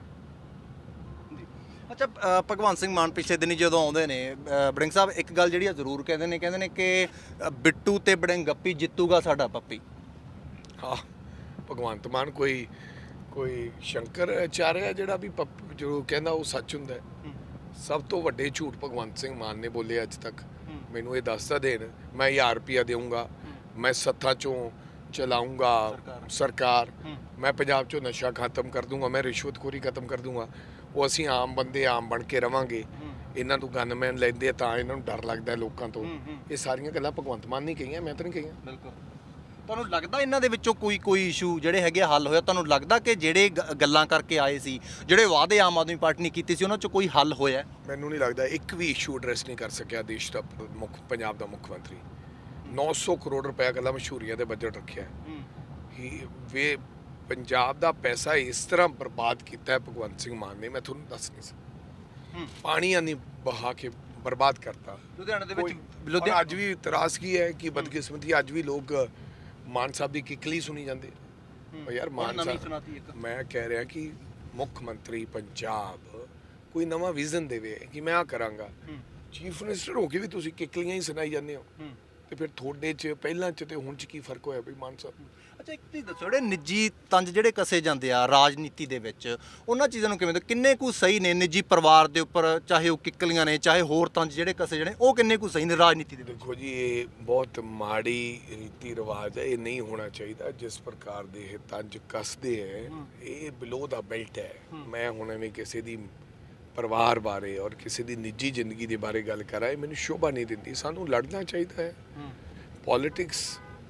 ਅੱਛਾ, ਭਗਵੰਤ ਸਿੰਘ ਮਾਨ ਪਿਛਲੇ ਦਿਨੀ ਜਦੋਂ ਆਉਂਦੇ ਨੇ ਬੜਿੰਗ ਸਾਹਿਬ, ਇੱਕ ਗੱਲ ਜਿਹੜੀ ਆ ਜ਼ਰੂਰ ਕਹਿੰਦੇ ਨੇ, ਕਹਿੰਦੇ ਨੇ ਕਿ ਬਿੱਟੂ ਤੇ ਬੜਿੰਗ ਗੱਪੀ ਜਿੱਤੂਗਾ ਸਾਡਾ ਪੱਪੀ। ਹਾਂ, ਭਗਵੰਤ ਮਾਨ ਕੋਈ ਕੋਈ ਸ਼ੰਕਰ ਆਚਾਰਿਆ ਜਿਹੜਾ ਵੀ ਪੱਪ ਜੋ ਕਹਿੰਦਾ ਉਹ ਸੱਚ ਹੁੰਦਾ ਹੈ। ਸਭ ਤੋਂ ਵੱਡੇ ਝੂਠ ਭਗਵੰਤ ਸਿੰਘ ਮਾਨ ਨੇ ਬੋਲੇ ਅੱਜ ਤੱਕ। ਮੈਨੂੰ ਇਹ ਦੱਸਦਾ ਦੇਣ ਮੈਂ ਹਜ਼ਾਰ ਰੁਪਈਆ ਦੇਊਂਗਾ, ਮੈਂ ਸੱਥਾਂ ਚੋਂ ਚਲਾਊਂਗਾ ਸਰਕਾਰ, ਮੈਂ ਪੰਜਾਬ ਚੋਂ ਨਸ਼ਾ ਖਤਮ ਕਰ ਦੂੰਗਾ, ਮੈਂ ਰਿਸ਼ਵਤਖੋਰੀ ਖਤਮ ਕਰ ਦੂੰਗਾ। ਉਹ ਅਸੀਂ ਆਮ ਬੰਦੇ ਆਮ ਬਣ ਕੇ ਰਵਾਂਗੇ। ਇਹਨਾਂ ਤੋਂ ਗਨਮੈਨ ਲੈਂਦੇ ਆ ਤਾਂ ਇਹਨਾਂ ਨੂੰ ਡਰ ਲੱਗਦਾ ਲੋਕਾਂ ਤੋਂ। ਇਹ ਸਾਰੀਆਂ ਗੱਲਾਂ ਭਗਵੰਤ ਮਾਨ ਨਹੀਂ ਕਹੀਆਂ, ਮੈਂ ਤਾਂ ਨਹੀਂ ਕਹੀਆਂ। ਬਿਲਕੁਲ। ਤੁਹਾਨੂੰ ਲੱਗਦਾ ਇਹਨਾਂ ਦੇ ਵਿੱਚੋਂ ਕੋਈ ਕੋਈ ਇਸ਼ੂ ਜਿਹੜੇ ਹੈਗੇ ਹੱਲ ਹੋਇਆ? ਤੁਹਾਨੂੰ ਲੱਗਦਾ ਕਿ ਜਿਹੜੇ ਗੱਲਾਂ ਕਰਕੇ ਆਏ ਸੀ, ਜਿਹੜੇ ਵਾਅਦੇ ਆਮ ਆਦਮੀ ਪਾਰਟੀ ਨੇ ਕੀਤੇ ਸੀ, ਉਹਨਾਂ 'ਚ ਕੋਈ ਹੱਲ ਹੋਇਆ? ਮੈਨੂੰ ਨਹੀਂ ਲੱਗਦਾ। ਇੱਕ ਵੀ ਇਸ਼ੂ ਐਡਰੈਸ ਨਹੀਂ ਕਰ ਸਕਿਆ ਦੇਸ਼ ਦਾ ਮੁੱਖ ਪੰਜਾਬ ਦਾ ਮੁੱਖ ਮੰਤਰੀ। ਨੌ ਸੌ ਕਰੋੜ ਰੁਪਇਆ ਇਕੱਲਾ ਮਸ਼ਹੂਰੀਆਂ ਦੇ ਬਜਟ ਰੱਖਿਆ ਹੀ। ਵੇ ਪੰਜਾਬ ਦਾ ਪੈਸਾ ਇਸ ਤਰ੍ਹਾਂ ਬਰਬਾਦ ਕੀਤਾ ਹੈ ਭਗਵੰਤ ਸਿੰਘ ਮਾਨ ਨੇ, ਮੈਂ ਤੁਹਾਨੂੰ ਦੱਸ ਨਹੀਂ ਸਕਦਾ। ਪਾਣੀਆਂ ਨਹੀਂ ਬਹਾ ਕੇ ਬਰਬਾਦ ਕਰਤਾ। ਲੁਧਿਆਣੇ ਦੇ ਵਿੱਚ ਕੋਈ- ਲੁਧਿਆਣਾ ਪਰ ਅੱਜ ਵੀ ਤਰਾਸਗੀ ਹੈ ਕਿ ਬਦਕਿਸਮਤੀ ਅੱਜ ਵੀ ਲੋਕ ਮਾਨ ਸਾਹਿਬ ਦੀ ਕਿਕਲੀ ਸੁਣੀ ਜਾਂਦੇ। ਉਹ ਯਾਰ ਮਾਨ ਨਵੀਂ ਸਾਹਿਬ, ਸੁਣਾਤੀ ਇੱਕ ਮੈਂ ਕਹਿ ਰਿਹਾ ਕਿ ਮੁੱਖ ਮੰਤਰੀ ਪੰਜਾਬ ਕੋਈ ਨਵਾਂ ਵਿਜ਼ਨ ਦੇਵੇ ਕਿ ਮੈਂ ਆ ਕਰਾਂਗਾ। ਚੀਫ ਮਿਨਿਸਟਰ ਹੋ ਕੇ ਵੀ ਤੁਸੀਂ ਕਿਕਲੀਆਂ ਹੀ ਸੁਣਾਈ ਜਾਂਦੇ ਹੋ, ਤੇ ਫਿਰ ਤੁਹਾਡੇ 'ਚ ਪਹਿਲਾਂ 'ਚ ਤੇ ਹੁਣ 'ਚ ਕੀ ਫਰਕ ਹੋਇਆ ਬਈ ਮਾਨ ਸਾਹਿਬ? ਅੱਛਾ ਇੱਕ ਚੀਜ਼ ਦੱਸੋ, ਜਿਹੜੇ ਨਿੱਜੀ ਤੰਜ ਜਿਹੜੇ ਕਸੇ ਜਾਂਦੇ ਆ ਰਾਜਨੀਤੀ ਦੇ ਵਿੱਚ, ਉਹਨਾਂ ਚੀਜ਼ਾਂ ਨੂੰ ਕਿਵੇਂ ਦੇ ਕਿੰਨੇ ਕੁ ਸਹੀ ਨੇ? ਨਿੱਜੀ ਪਰਿਵਾਰ ਦੇ ਉੱਪਰ ਚਾਹੇ ਉਹ ਕਿੱਕਲੀਆਂ ਨੇ ਚਾਹੇ ਹੋਰ ਤੰਜ ਜਿਹੜੇ ਕਸੇ ਜਿਹੜੇ ਉਹ ਕਿੰਨੇ ਕੁ ਸਹੀ ਨੇ ਰਾਜਨੀਤੀ ਦੇ ਵਿੱਚ? ਦੇਖੋ ਜੀ, ਇਹ ਬਹੁਤ ਮਾੜੀ ਰੀਤੀ ਰਿਵਾਜ ਹੈ, ਇਹ ਨਹੀਂ ਹੋਣਾ ਚਾਹੀਦਾ। ਜਿਸ ਪ੍ਰਕਾਰ ਦੇ ਇਹ ਤੰਜ ਕੱਸਦੇ ਹੈ ਇਹ ਬਿਲੋ ਦਾ ਬੈਲਟ ਹੈ। ਮੈਂ ਹੁਣ ਐਵੇਂ ਕਿਸੇ ਦੀ ਪਰਿਵਾਰ ਬਾਰੇ ਔਰ ਕਿਸੇ ਦੀ ਨਿੱਜੀ ਜ਼ਿੰਦਗੀ ਦੇ ਬਾਰੇ ਗੱਲ ਕਰਾਂ, ਇਹ ਮੈਨੂੰ ਸ਼ੋਭਾ ਨਹੀਂ ਦਿੰਦੀ। ਸਾਨੂੰ ਲੜਨਾ ਚਾਹੀਦਾ ਹੈ, ਪੋਲਿਟਿਕਸ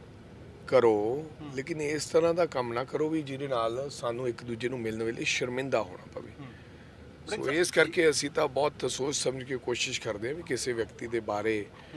ਕਰੋ, ਲੇਕਿਨ ਇਸ ਤਰ੍ਹਾਂ ਦਾ ਕੰਮ ਨਾ ਕਰੋ ਵੀ ਜਿਹਦੇ ਨਾਲ ਸਾਨੂੰ ਇੱਕ ਦੂਜੇ ਨੂੰ ਮਿਲਣ ਵੇਲੇ ਸ਼ਰਮਿੰਦਾ ਹੋਣਾ ਪਵੇ। ਸੋ ਇਸ ਕਰਕੇ ਅਸੀਂ ਤਾਂ ਬਹੁਤ ਸੋਚ ਸਮਝ ਕੇ ਕੋਸ਼ਿਸ਼ ਕਰਦੇ ਹਾਂ ਵੀ ਕਿਸੇ ਵਿਅਕਤੀ ਦੇ ਬਾਰੇ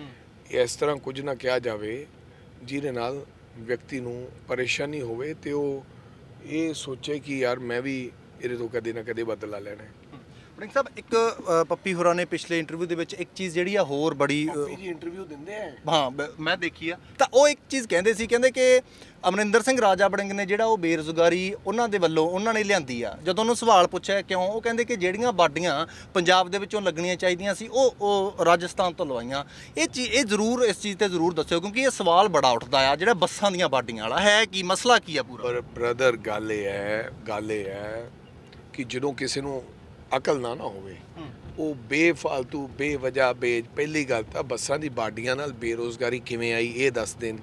ਇਸ ਤਰ੍ਹਾਂ ਕੁਝ ਨਾ ਕਿਹਾ ਜਾਵੇ ਜਿਹਦੇ ਨਾਲ ਵਿਅਕਤੀ ਨੂੰ ਪਰੇਸ਼ਾਨੀ ਹੋਵੇ ਤੇ ਉਹ ਇਹ ਸੋਚੇ ਕਿ ਯਾਰ ਮੈਂ ਵੀ ਇਹਦੇ ਤੋਂ ਕਦੇ ਨਾ ਕਦੇ ਬਦਲਾ ਲੈਣਾ ਹੈ। ਵੜਿੰਗ ਸਾਹਿਬ, ਇੱਕ ਅ, ਪੱਪੀ ਹੋਰਾਂ ਨੇ ਪਿਛਲੇ ਇੰਟਰਵਿਊ ਦੇ ਵਿੱਚ ਇੱਕ ਚੀਜ਼ ਜਿਹੜੀ ਆ ਹੋਰ ਬੜੀ ਅ, ਪੱਪੀ ਜੀ ਇੰਟਰਵਿਊ ਦਿੰਦੇ ਆ। ਹਾਂ ਬ- ਮੈਂ ਦੇਖੀ ਆ, ਤਾਂ ਉਹ ਇੱਕ ਚੀਜ਼ ਕਹਿੰਦੇ ਸੀ, ਕਹਿੰਦੇ ਕਿ ਅਮਰਿੰਦਰ ਸਿੰਘ ਰਾਜਾ ਵੜਿੰਗ ਨੇ ਜਿਹੜਾ ਉਹ ਬੇਰੁਜ਼ਗਾਰੀ ਉਹਨਾਂ ਦੇ ਵੱਲੋਂ ਉਹਨਾਂ ਨੇ ਲਿਆਂਦੀ ਆ। ਜਦੋਂ ਉਹਨੂੰ ਸਵਾਲ ਪੁੱਛਿਆ ਕਿਉਂ, ਉਹ ਕਹਿੰਦੇ ਕਿ ਜਿਹੜੀਆਂ ਬਾਡੀਆਂ ਪੰਜਾਬ ਦੇ ਵਿੱਚੋਂ ਲੱਗਣੀਆਂ ਚਾਹੀਦੀਆਂ ਸੀ ਉਹ ਉਹ ਰਾਜਸਥਾਨ ਤੋਂ ਲਵਾਈਆਂ। ਇਹ ਚੀਜ਼ ਇਹ ਜ਼ਰੂਰ ਇਸ ਚੀਜ਼ ਤੇ ਜ਼ਰੂਰ ਦੱਸਿਓ, ਕਿਉਂਕਿ ਇਹ ਸਵਾਲ ਬੜਾ ਉੱਠਦਾ ਆ ਜਿਹੜਾ ਬੱਸਾਂ ਦੀਆਂ ਬਾਡੀਆਂ ਵਾਲਾ ਹੈ। ਕੀ ਮਸਲਾ ਕੀ ਆ ਪੂਰਾ? ਪਰ ਬ੍ਰਦਰ ਗੱਲ ਇਹ ਹੈ ਗੱਲ ਇਹ ਹੈ ਕਿ ਜਦੋਂ ਕਿਸੇ ਨੂੰ ਅਕਲ ਨਾ ਨਾ ਹੋਵੇ, ਉਹ ਬੇਫਾਲਤੂ ਬੇਵਜ੍ਹਾ ਬੇ ਪਹਿਲੀ ਗੱਲ ਤਾਂ ਬੱਸਾਂ ਦੀ ਬਾਡੀਆਂ ਨਾਲ ਬੇਰੋਜ਼ਗਾਰੀ ਕਿਵੇਂ ਆਈ ਇਹ ਦੱਸ ਦੇਣ।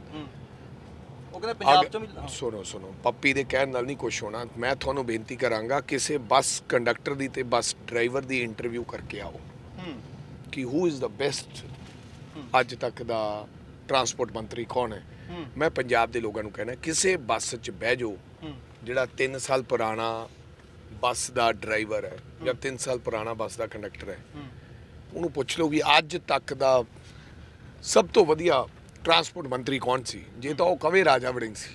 ਉਹ ਕਹਿੰਦਾ ਪੰਜਾਬ ਚੋਂ ਵੀ ਸੁਣੋ ਸੁਣੋ ਪੱਪੀ ਦੇ ਕਹਿਣ ਨਾਲ ਨਹੀਂ ਕੁਛ ਹੋਣਾ। ਮੈਂ ਤੁਹਾਨੂੰ ਬੇਨਤੀ ਕਰਾਂਗਾ ਕਿਸੇ ਬੱਸ ਕੰਡਕਟਰ ਦੀ ਤੇ ਬੱਸ ਡਰਾਈਵਰ ਦੀ ਇੰਟਰਵਿਊ ਕਰਕੇ ਆਓ ਕਿ ਹੂ ਇਜ਼ ਦਾ ਬੈਸਟ ਅੱਜ ਤੱਕ ਦਾ ਟਰਾਂਸਪੋਰਟ ਮੰਤਰੀ ਕੌਣ ਹੈ। ਮੈਂ ਪੰਜਾਬ ਦੇ ਲੋਕਾਂ ਨੂੰ ਕਹਿਣਾ ਕਿਸੇ ਬੱਸ 'ਚ ਬਹਿ ਜਾਓ ਜਿਹੜਾ ਤਿੰਨ ਸਾਲ ਪੁਰਾਣਾ ਬੱਸ ਦਾ ਡਰਾਈਵਰ ਹੈ ਜਾਂ ਤਿੰਨ ਸਾਲ ਪੁਰਾਣਾ ਬੱਸ ਦਾ ਕੰਡਕਟਰ ਹੈ, ਉਹਨੂੰ ਪੁੱਛ ਲਓ ਕਿ ਅੱਜ ਤੱਕ ਦਾ ਸਭ ਤੋਂ ਵਧੀਆ ਟਰਾਂਸਪੋਰਟ ਮੰਤਰੀ ਕੌਣ ਸੀ। ਜੇ ਤਾਂ ਉਹ ਕਵੇ ਰਾਜਾ ਵੜਿੰਗ ਸੀ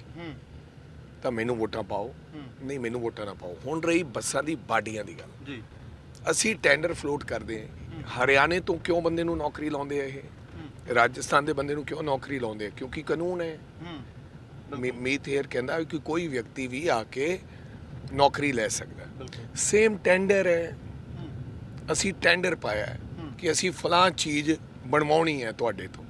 ਤਾਂ ਮੈਨੂੰ ਵੋਟਾਂ ਪਾਓ, ਨਹੀਂ ਮੈਨੂੰ ਵੋਟਾਂ ਨਾ ਪਾਓ। ਹੁਣ ਰਹੀ ਬੱਸਾਂ ਦੀ ਬਾਡੀਆਂ ਦੀ ਗੱਲ, ਜੀ ਅਸੀਂ ਟੈਂਡਰ ਫਲੋਟ ਕਰਦੇ ਹਾਂ। ਹਰਿਆਣੇ ਤੋਂ ਕਿਉਂ ਬੰਦੇ ਨੂੰ ਨੌਕਰੀ ਲਾਉਂਦੇ ਆ, ਇਹ ਰਾਜਸਥਾਨ ਦੇ ਬੰਦੇ ਨੂੰ ਕਿਉਂ ਨੌਕਰੀ ਲਾਉਂਦੇ ਆ? ਕਿਉਂਕਿ ਕਾਨੂੰਨ ਹੈ। ਮੀਤ ਹੇਅਰ ਕਹਿੰਦਾ ਕਿ ਕੋਈ ਵਿਅਕਤੀ ਵੀ ਆ ਕੇ ਨੌਕਰੀ ਲੈ ਸਕਦਾ। ਸੇਮ ਟੈਂਡਰ ਹੈ, ਅਸੀਂ ਟੈਂਡਰ ਪਾਇਆ ਹੈ ਕਿ ਅਸੀਂ ਫਲਾਂ ਚੀਜ਼ ਬਣਵਾਉਣੀ ਹੈ ਤੁਹਾਡੇ ਤੋਂ।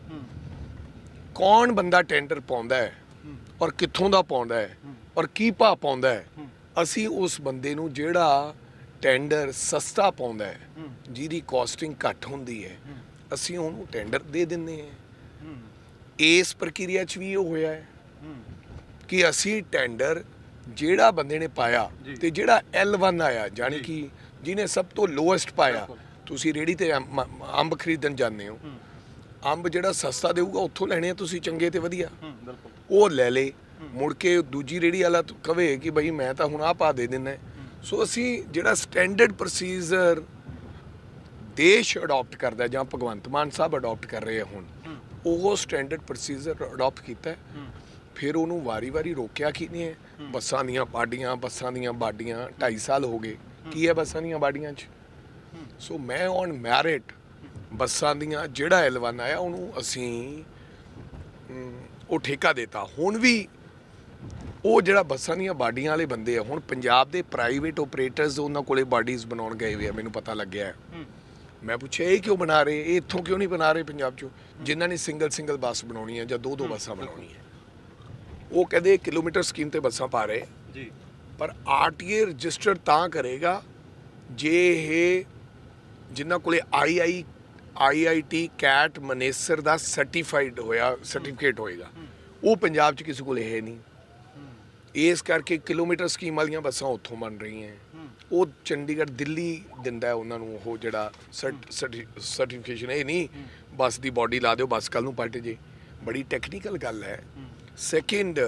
ਕੌਣ ਬੰਦਾ ਟੈਂਡਰ ਪਾਉਂਦਾ ਹੈ ਔਰ ਕਿੱਥੋਂ ਦਾ ਪਾਉਂਦਾ ਹੈ ਔਰ ਕੀ ਭਾਅ ਪਾਉਂਦਾ ਹੈ, ਅਸੀਂ ਉਸ ਬੰਦੇ ਨੂੰ ਜਿਹੜਾ ਟੈਂਡਰ ਸਸਤਾ ਪਾਉਂਦਾ ਹੈ, ਜਿਹਦੀ ਕਾਸਟਿੰਗ ਘੱਟ ਹੁੰਦੀ ਹੈ, ਅਸੀਂ ਉਹਨੂੰ ਟੈਂਡਰ ਦੇ ਦਿੰਦੇ ਹਾਂ। ਇਸ ਪ੍ਰਕਿਰਿਆ 'ਚ ਵੀ ਉਹ ਹੋਇਆ ਹੈ ਕਿ ਅਸੀਂ ਟੈਂਡਰ ਜਿਹੜਾ ਬੰਦੇ ਨੇ ਪਾਇਆ ਤੇ ਜਿਹੜਾ ਐਲ ਵਨ ਆਇਆ, ਜਾਣੀ ਕਿ ਜਿਹਨੇ ਸਭ ਤੋਂ ਲੋਐਸਟ ਪਾਇਆ। ਤੁਸੀਂ ਰੇੜੀ ਤੇ ਅੰਬ ਅੰਬ ਖਰੀਦਣ ਜਾਂਦੇ ਹੋ, ਅੰਬ ਜਿਹੜਾ ਸਸਤਾ ਦੇਊਗਾ ਉੱਥੋਂ ਲੈਣੇ ਆ ਤੁਸੀਂ ਚੰਗੇ ਤੇ ਵਧੀਆ, ਉਹ ਲੈ ਲੇ। ਮੁੜ ਕੇ ਦੂਜੀ ਰੇੜੀ ਵਾਲਾ ਕਵੇ ਕਿ ਬਈ ਮੈਂ ਤਾਂ ਹੁਣ ਆਹ ਪਾ ਦੇ ਦਿੰਦਾ। ਸੋ ਅਸੀਂ ਜਿਹੜਾ ਸਟੈਂਡਰਡ ਪ੍ਰੋਸੀਜਰ ਦੇਸ਼ ਅਡਾਪਟ ਕਰਦਾ ਜਾਂ ਭਗਵੰਤ ਮਾਨ ਸਾਹਿਬ ਅਡਾਪਟ ਕਰ ਰਹੇ ਆ ਹੁਣ, ਉਹ ਸਟੈਂਡਰਡ ਪ੍ਰੋਸੀਜਰ ਅਡਾਪਟ ਕੀਤਾ। ਫਿਰ ਉਹਨੂੰ ਵਾਰੀ-ਵਾਰੀ ਰੋਕਿਆ ਕੀ ਨਹੀਂ ਹੈ। ਬੱਸਾਂ ਦੀਆਂ ਬਾਡੀਆਂ ਬੱਸਾਂ ਦੀਆਂ ਬਾਡੀਆਂ ਢਾਈ ਸਾਲ ਹੋ ਗਏ, ਕੀ ਹੈ ਬੱਸਾਂ ਦੀਆਂ ਬਾਡੀਆਂ 'ਚ? ਸੋ ਮੈਂ ਔਨ ਮੈਰਿਟ ਬੱਸਾਂ ਦੀਆਂ ਜਿਹੜਾ ਐਲਵਨ ਆਇਆ ਉਹਨੂੰ ਅਸੀਂ ਉਹ ਠੇਕਾ ਦੇਤਾ। ਹੁਣ ਵੀ ਉਹ ਜਿਹੜਾ ਬੱਸਾਂ ਦੀਆਂ ਬਾਡੀਆਂ ਵਾਲੇ ਬੰਦੇ ਆ, ਹੁਣ ਪੰਜਾਬ ਦੇ ਪ੍ਰਾਈਵੇਟ ਓਪਰੇਟਰਸ ਉਹਨਾਂ ਕੋਲੇ ਬਾਡੀਜ਼ ਬਣਾਉਣ ਗਏ ਹੋਏ ਆ, ਮੈਨੂੰ ਪਤਾ ਲੱਗਿਆ। ਮੈਂ ਪੁੱਛਿਆ ਇਹ ਕਿਉਂ ਬਣਾ ਰਹੇ, ਇਹ ਇੱਥੋਂ ਕਿਉਂ ਨਹੀਂ ਬਣਾ ਰਹੇ ਪੰਜਾਬ 'ਚੋਂ, ਜਿਨ੍ਹਾਂ ਨੇ ਸਿੰਗਲ ਸਿੰਗਲ ਬੱਸ ਬਣਾਉਣੀ ਹੈ ਜਾਂ ਦੋ ਦੋ ਬੱਸਾਂ ਬਣਾਉਣੀਆਂ। ਉਹ ਕਹਿੰਦੇ ਕਿਲੋਮੀਟਰ ਸਕੀਮ ਤੇ ਬੱਸਾਂ ਪਾ ਰਹੇ ਜੀ, ਪਰ ਆਰਟੀਏ ਰਜਿਸਟਰ ਤਾਂ ਕਰੇਗਾ ਜੇ ਇਹ ਜਿਨ੍ਹਾਂ ਕੋਲੇ I I I I T CAT Manesar ਦਾ ਸਰਟੀਫਾਈਡ ਹੋਇਆ ਸਰਟੀਫਿਕੇਟ ਹੋਏਗਾ। ਉਹ ਪੰਜਾਬ 'ਚ ਕਿਸੇ ਕੋਲ ਇਹ ਨਹੀਂ। ਇਸ ਕਰਕੇ ਕਿਲੋਮੀਟਰ ਸਕੀਮ ਵਾਲੀਆਂ ਬੱਸਾਂ ਉੱਥੋਂ ਬਣ ਰਹੀਆਂ। ਉਹ ਚੰਡੀਗੜ੍ਹ ਦਿੱਲੀ ਦਿੰਦਾ ਉਹਨਾਂ ਨੂੰ ਉਹ ਜਿਹੜਾ ਸਰਟੀਫਿਕੇਸ਼ਨ। ਇਹ ਨਹੀਂ ਬੱਸ ਦੀ ਬਾਡੀ ਲਾ ਦਿਓ ਬੱਸ ਕੱਲ੍ਹ ਨੂੰ ਪਲਟ ਜੇ। ਬੜੀ ਟੈਕਨੀਕਲ ਗੱਲ ਹੈ। ਸੈਕਿੰਡ,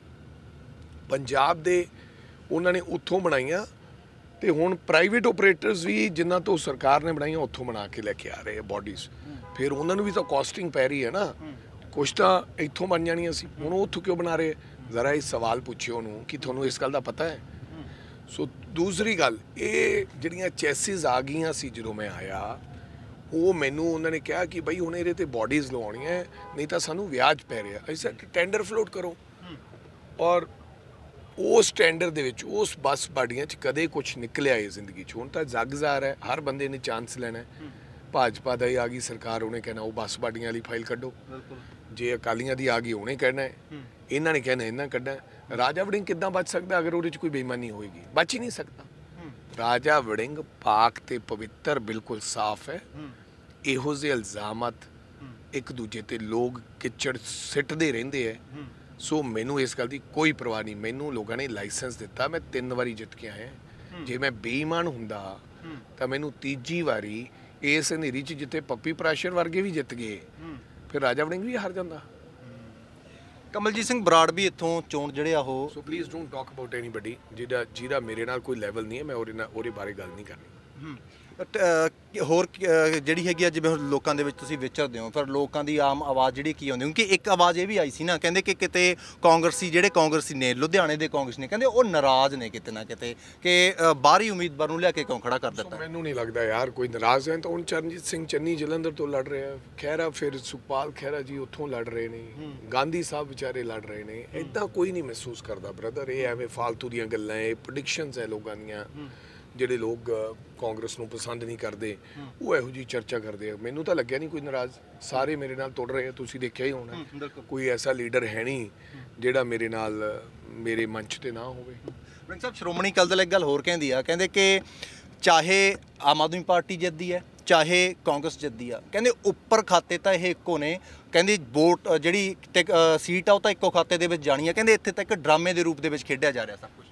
ਪੰਜਾਬ ਦੇ ਉਹਨਾਂ ਨੇ ਉੱਥੋਂ ਬਣਾਈਆਂ ਤੇ ਹੁਣ ਪ੍ਰਾਈਵੇਟ ਓਪਰੇਟਰਸ ਵੀ ਜਿਨ੍ਹਾਂ ਤੋਂ ਸਰਕਾਰ ਨੇ ਬਣਾਈਆਂ ਉੱਥੋਂ ਬਣਾ ਕੇ ਲੈ ਕੇ ਆ ਰਹੇ ਆ ਬਾਡੀਜ਼। ਫਿਰ ਉਹਨਾਂ ਨੂੰ ਵੀ ਤਾਂ ਕਾਸਟਿੰਗ ਪੈ ਰਹੀ ਹੈ ਨਾ, ਕੁਛ ਤਾਂ ਇੱਥੋਂ ਬਣ ਜਾਣੀਆਂ ਸੀ, ਹੁਣ ਉਹ ਉੱਥੋਂ ਕਿਉਂ ਬਣਾ ਰਹੇ? ਜ਼ਰਾ ਇਹ ਸਵਾਲ ਪੁੱਛਿਓ ਉਹਨੂੰ ਕਿ ਤੁਹਾਨੂੰ ਇਸ ਗੱਲ ਦਾ ਪਤਾ ਹੈ। ਸੋ ਦੂਸਰੀ ਗੱਲ, ਇਹ ਜਿਹੜੀਆਂ ਚੈਸਿਸ ਆ ਗਈਆਂ ਸੀ ਜਦੋਂ ਮੈਂ ਆਇਆ, ਉਹ ਮੈਨੂੰ ਉਹਨਾਂ ਨੇ ਕਿਹਾ ਕਿ ਬਈ ਹੁਣ ਇਹਦੇ ਤੇ ਬਾਡੀਜ਼ ਲਵਾਉਣੀਆਂ ਨਹੀਂ ਤਾਂ ਸਾਨੂੰ ਵਿਆਜ ਪੈ ਰਿਹਾ। ਅਸੀਂ ਟੈਂਡਰ ਫਲੋਟ ਕਰੋ ਔਰ ਉਸ ਟੈਂਡਰ ਦੇ ਵਿੱਚ ਉਸ ਬੱਸ ਬਾਡੀਆਂ 'ਚ ਕਦੇ ਕੁਛ ਨਿਕਲਿਆ ਇਹ ਜ਼ਿੰਦਗੀ 'ਚ। ਹੁਣ ਤਾਂ ਜਗਜ਼ਾਰ ਹੈ, ਹਰ ਬੰਦੇ ਨੇ ਚਾਂਸ ਲੈਣਾ। ਭਾਜਪਾ ਦਾ ਹੀ ਆ ਗਈ ਸਰਕਾਰ, ਉਹਨੇ ਕਹਿਣਾ ਉਹ ਬੱਸ ਬਾਡੀਆਂ ਵਾਲੀ ਫਾਈਲ ਕੱਢੋ। ਜੇ ਅਕਾਲੀਆਂ ਦੀ ਆ ਗਈ ਉਹਨੇ ਕਹਿਣਾ, ਇਹਨਾਂ ਨੇ ਕਹਿਣਾ ਇਹਨਾਂ ਕੱਢਣਾ। ਰਾਜਾ ਵੜਿੰਗ ਕਿੱਦਾਂ ਬਚ ਸਕਦਾ ਅਗਰ ਉਹਦੇ 'ਚ ਕੋਈ ਬੇਈਮਾਨੀ ਹੋਏਗੀ? ਬਚ ਹੀ ਨਹੀਂ ਸਕਦਾ। ਰਾਜਾ ਵੜਿੰਗ ਪਾਕ ਤੇ ਪਵਿੱਤਰ ਬਿਲਕੁਲ ਸਾਫ਼ ਹੈ। ਇਹੋ ਜਿਹੇ ਇਲਜ਼ਾਮਤ ਇੱਕ ਦੂਜੇ ਤੇ ਲੋਕ ਕਿਚੜ ਸਿੱਟਦੇ ਰਹਿੰਦੇ ਹੈ। ਸੋ ਮੈਨੂੰ ਇਸ ਗੱਲ ਦੀ ਕੋਈ ਪਰਵਾਹ ਨਹੀਂ। ਮੈਨੂੰ ਲੋਕਾਂ ਨੇ ਲਾਇਸੈਂਸ ਦਿੱਤਾ, ਮੈਂ ਤਿੰਨ ਵਾਰੀ ਜਿੱਤ ਕੇ ਆਇਆ। ਜੇ ਮੈਂ ਬੇਈਮਾਨ ਹੁੰਦਾ ਤਾਂ ਮੈਨੂੰ ਤੀਜੀ ਵਾਰੀ ਇਸ ਹਨੇਰੀ 'ਚ ਜਿੱਥੇ ਪੱਪੀ ਪ੍ਰਾਸ਼ਰ ਵਰਗੇ ਵੀ ਜਿੱਤ ਗਏ, ਫਿਰ ਰਾਜਾ ਵੜਿੰਗ ਵੀ ਹਾਰ ਜਾਂਦਾ। ਕਮਲਜੀਤ ਸਿੰਘ ਬਰਾੜ ਵੀ ਇੱਥੋਂ ਚੋਣ ਜਿਹੜੇ ਆ ਉਹ so please don't talk about anybody ਜਿਹਦਾ ਜਿਹਦਾ ਮੇਰੇ ਨਾਲ ਕੋਈ ਲੈਵਲ ਨਹੀਂ ਹੈ। ਮੈਂ ਉਹਦੇ ਨਾਲ ਉਹਦੇ ਬਾਰੇ ਗੱਲ ਨਹੀਂ ਕਰਨੀ। ਬਟ ਹੋਰ ਜਿਹੜੀ ਹੈਗੀ ਆ, ਜਿਵੇਂ ਹੁਣ ਲੋਕਾਂ ਦੇ ਵਿੱਚ ਤੁਸੀਂ ਵਿਚਰਦੇ ਹੋ, ਫਿਰ ਲੋਕਾਂ ਦੀ ਆਮ ਆਵਾਜ਼ ਜਿਹੜੀ ਕੀ ਆਉਂਦੀ? ਕਿਉਂਕਿ ਇੱਕ ਆਵਾਜ਼ ਇਹ ਵੀ ਆਈ ਸੀ ਨਾ, ਕਹਿੰਦੇ ਕਿ ਕਿਤੇ ਕਾਂਗਰਸੀ ਜਿਹੜੇ ਕਾਂਗਰਸੀ ਨੇ, ਲੁਧਿਆਣੇ ਦੇ ਕਾਂਗਰਸ ਨੇ, ਕਹਿੰਦੇ ਉਹ ਨਾਰਾਜ਼ ਨੇ ਕਿਤੇ ਨਾ ਕਿਤੇ ਕਿ ਬਾਹਰੀ ਉਮੀਦਵਾਰ ਨੂੰ ਲਿਆ ਕੇ ਕਿਉਂ ਖੜਾ ਕਰ ਦਿੱਤਾ। ਮੈਨੂੰ ਨਹੀਂ ਲੱਗਦਾ ਯਾਰ ਕੋਈ ਨਾਰਾਜ਼ ਹੈ। ਤਾਂ ਹੁਣ ਚਰਨਜੀਤ ਸਿੰਘ ਚੰਨੀ ਜਲੰਧਰ ਤੋਂ ਲੜ ਰਿਹਾ, ਖਹਿਰਾ ਫਿਰ ਸੁਖਪਾਲ ਖਹਿਰਾ ਜੀ ਉੱਥੋਂ ਲੜ ਰਹੇ ਨੇ, ਗਾਂਧੀ ਸਾਹਿਬ ਵਿਚਾਰੇ ਲੜ ਰਹੇ ਨੇ। ਇੱਦਾਂ ਕੋਈ ਨਹੀਂ ਮਹਿਸੂਸ ਕਰਦਾ ਬ੍ਰਦਰ। ਇਹ ਐਵੇਂ ਫਾਲਤੂ ਦੀਆਂ ਗੱਲਾਂ, ਇਹ ਪ੍ਰੈਡਿਕਸ਼ਨਸ ਹੈ ਲੋਕਾਂ ਦੀਆਂ। ਜਿਹੜੇ ਲੋਕ ਕਾਂਗਰਸ ਨੂੰ ਪਸੰਦ ਨਹੀਂ ਕਰਦੇ ਉਹ ਇਹੋ ਜਿਹੀ ਚਰਚਾ ਕਰਦੇ ਆ। ਮੈਨੂੰ ਤਾਂ ਲੱਗਿਆ ਨਹੀਂ ਕੋਈ ਨਾਰਾਜ਼। ਸਾਰੇ ਮੇਰੇ ਨਾਲ ਤੁਰ ਰਹੇ ਆ, ਤੁਸੀਂ ਦੇਖਿਆ ਹੀ ਹੋਣਾ। ਕੋਈ ਐਸਾ ਲੀਡਰ ਹੈ ਨਹੀਂ ਜਿਹੜਾ ਮੇਰੇ ਨਾਲ ਮੇਰੇ ਮੰਚ ਤੇ ਨਾ ਹੋਵੇ। ਵੜਿੰਗ ਸਾਹਿਬ, ਸ਼੍ਰੋਮਣੀ ਅਕਾਲੀ ਦਲ ਇੱਕ ਗੱਲ ਹੋਰ ਕਹਿੰਦੀ ਆ, ਕਹਿੰਦੇ ਕਿ ਚਾਹੇ ਆਮ ਆਦਮੀ ਪਾਰਟੀ ਜਿੱਤਦੀ ਹੈ ਚਾਹੇ ਕਾਂਗਰਸ ਜਿੱਤਦੀ ਆ, ਕਹਿੰਦੇ ਉੱਪਰ ਖਾਤੇ ਤਾਂ ਇਹ ਇੱਕੋ ਨੇ। ਕਹਿੰਦੇ ਵੋਟ ਜਿਹੜੀ ਸੀਟ ਆ ਉਹ ਤਾਂ ਇੱਕੋ ਖਾਤੇ ਦੇ ਵਿੱਚ ਜਾਣੀ ਆ। ਕਹਿੰਦੇ ਇੱਥੇ ਤੱਕ ਡਰਾਮੇ ਦੇ ਰੂਪ ਦੇ ਵਿੱਚ ਖੇਡਿਆ ਜਾ ਰਿਹਾ ਸਭ ਕੁਝ।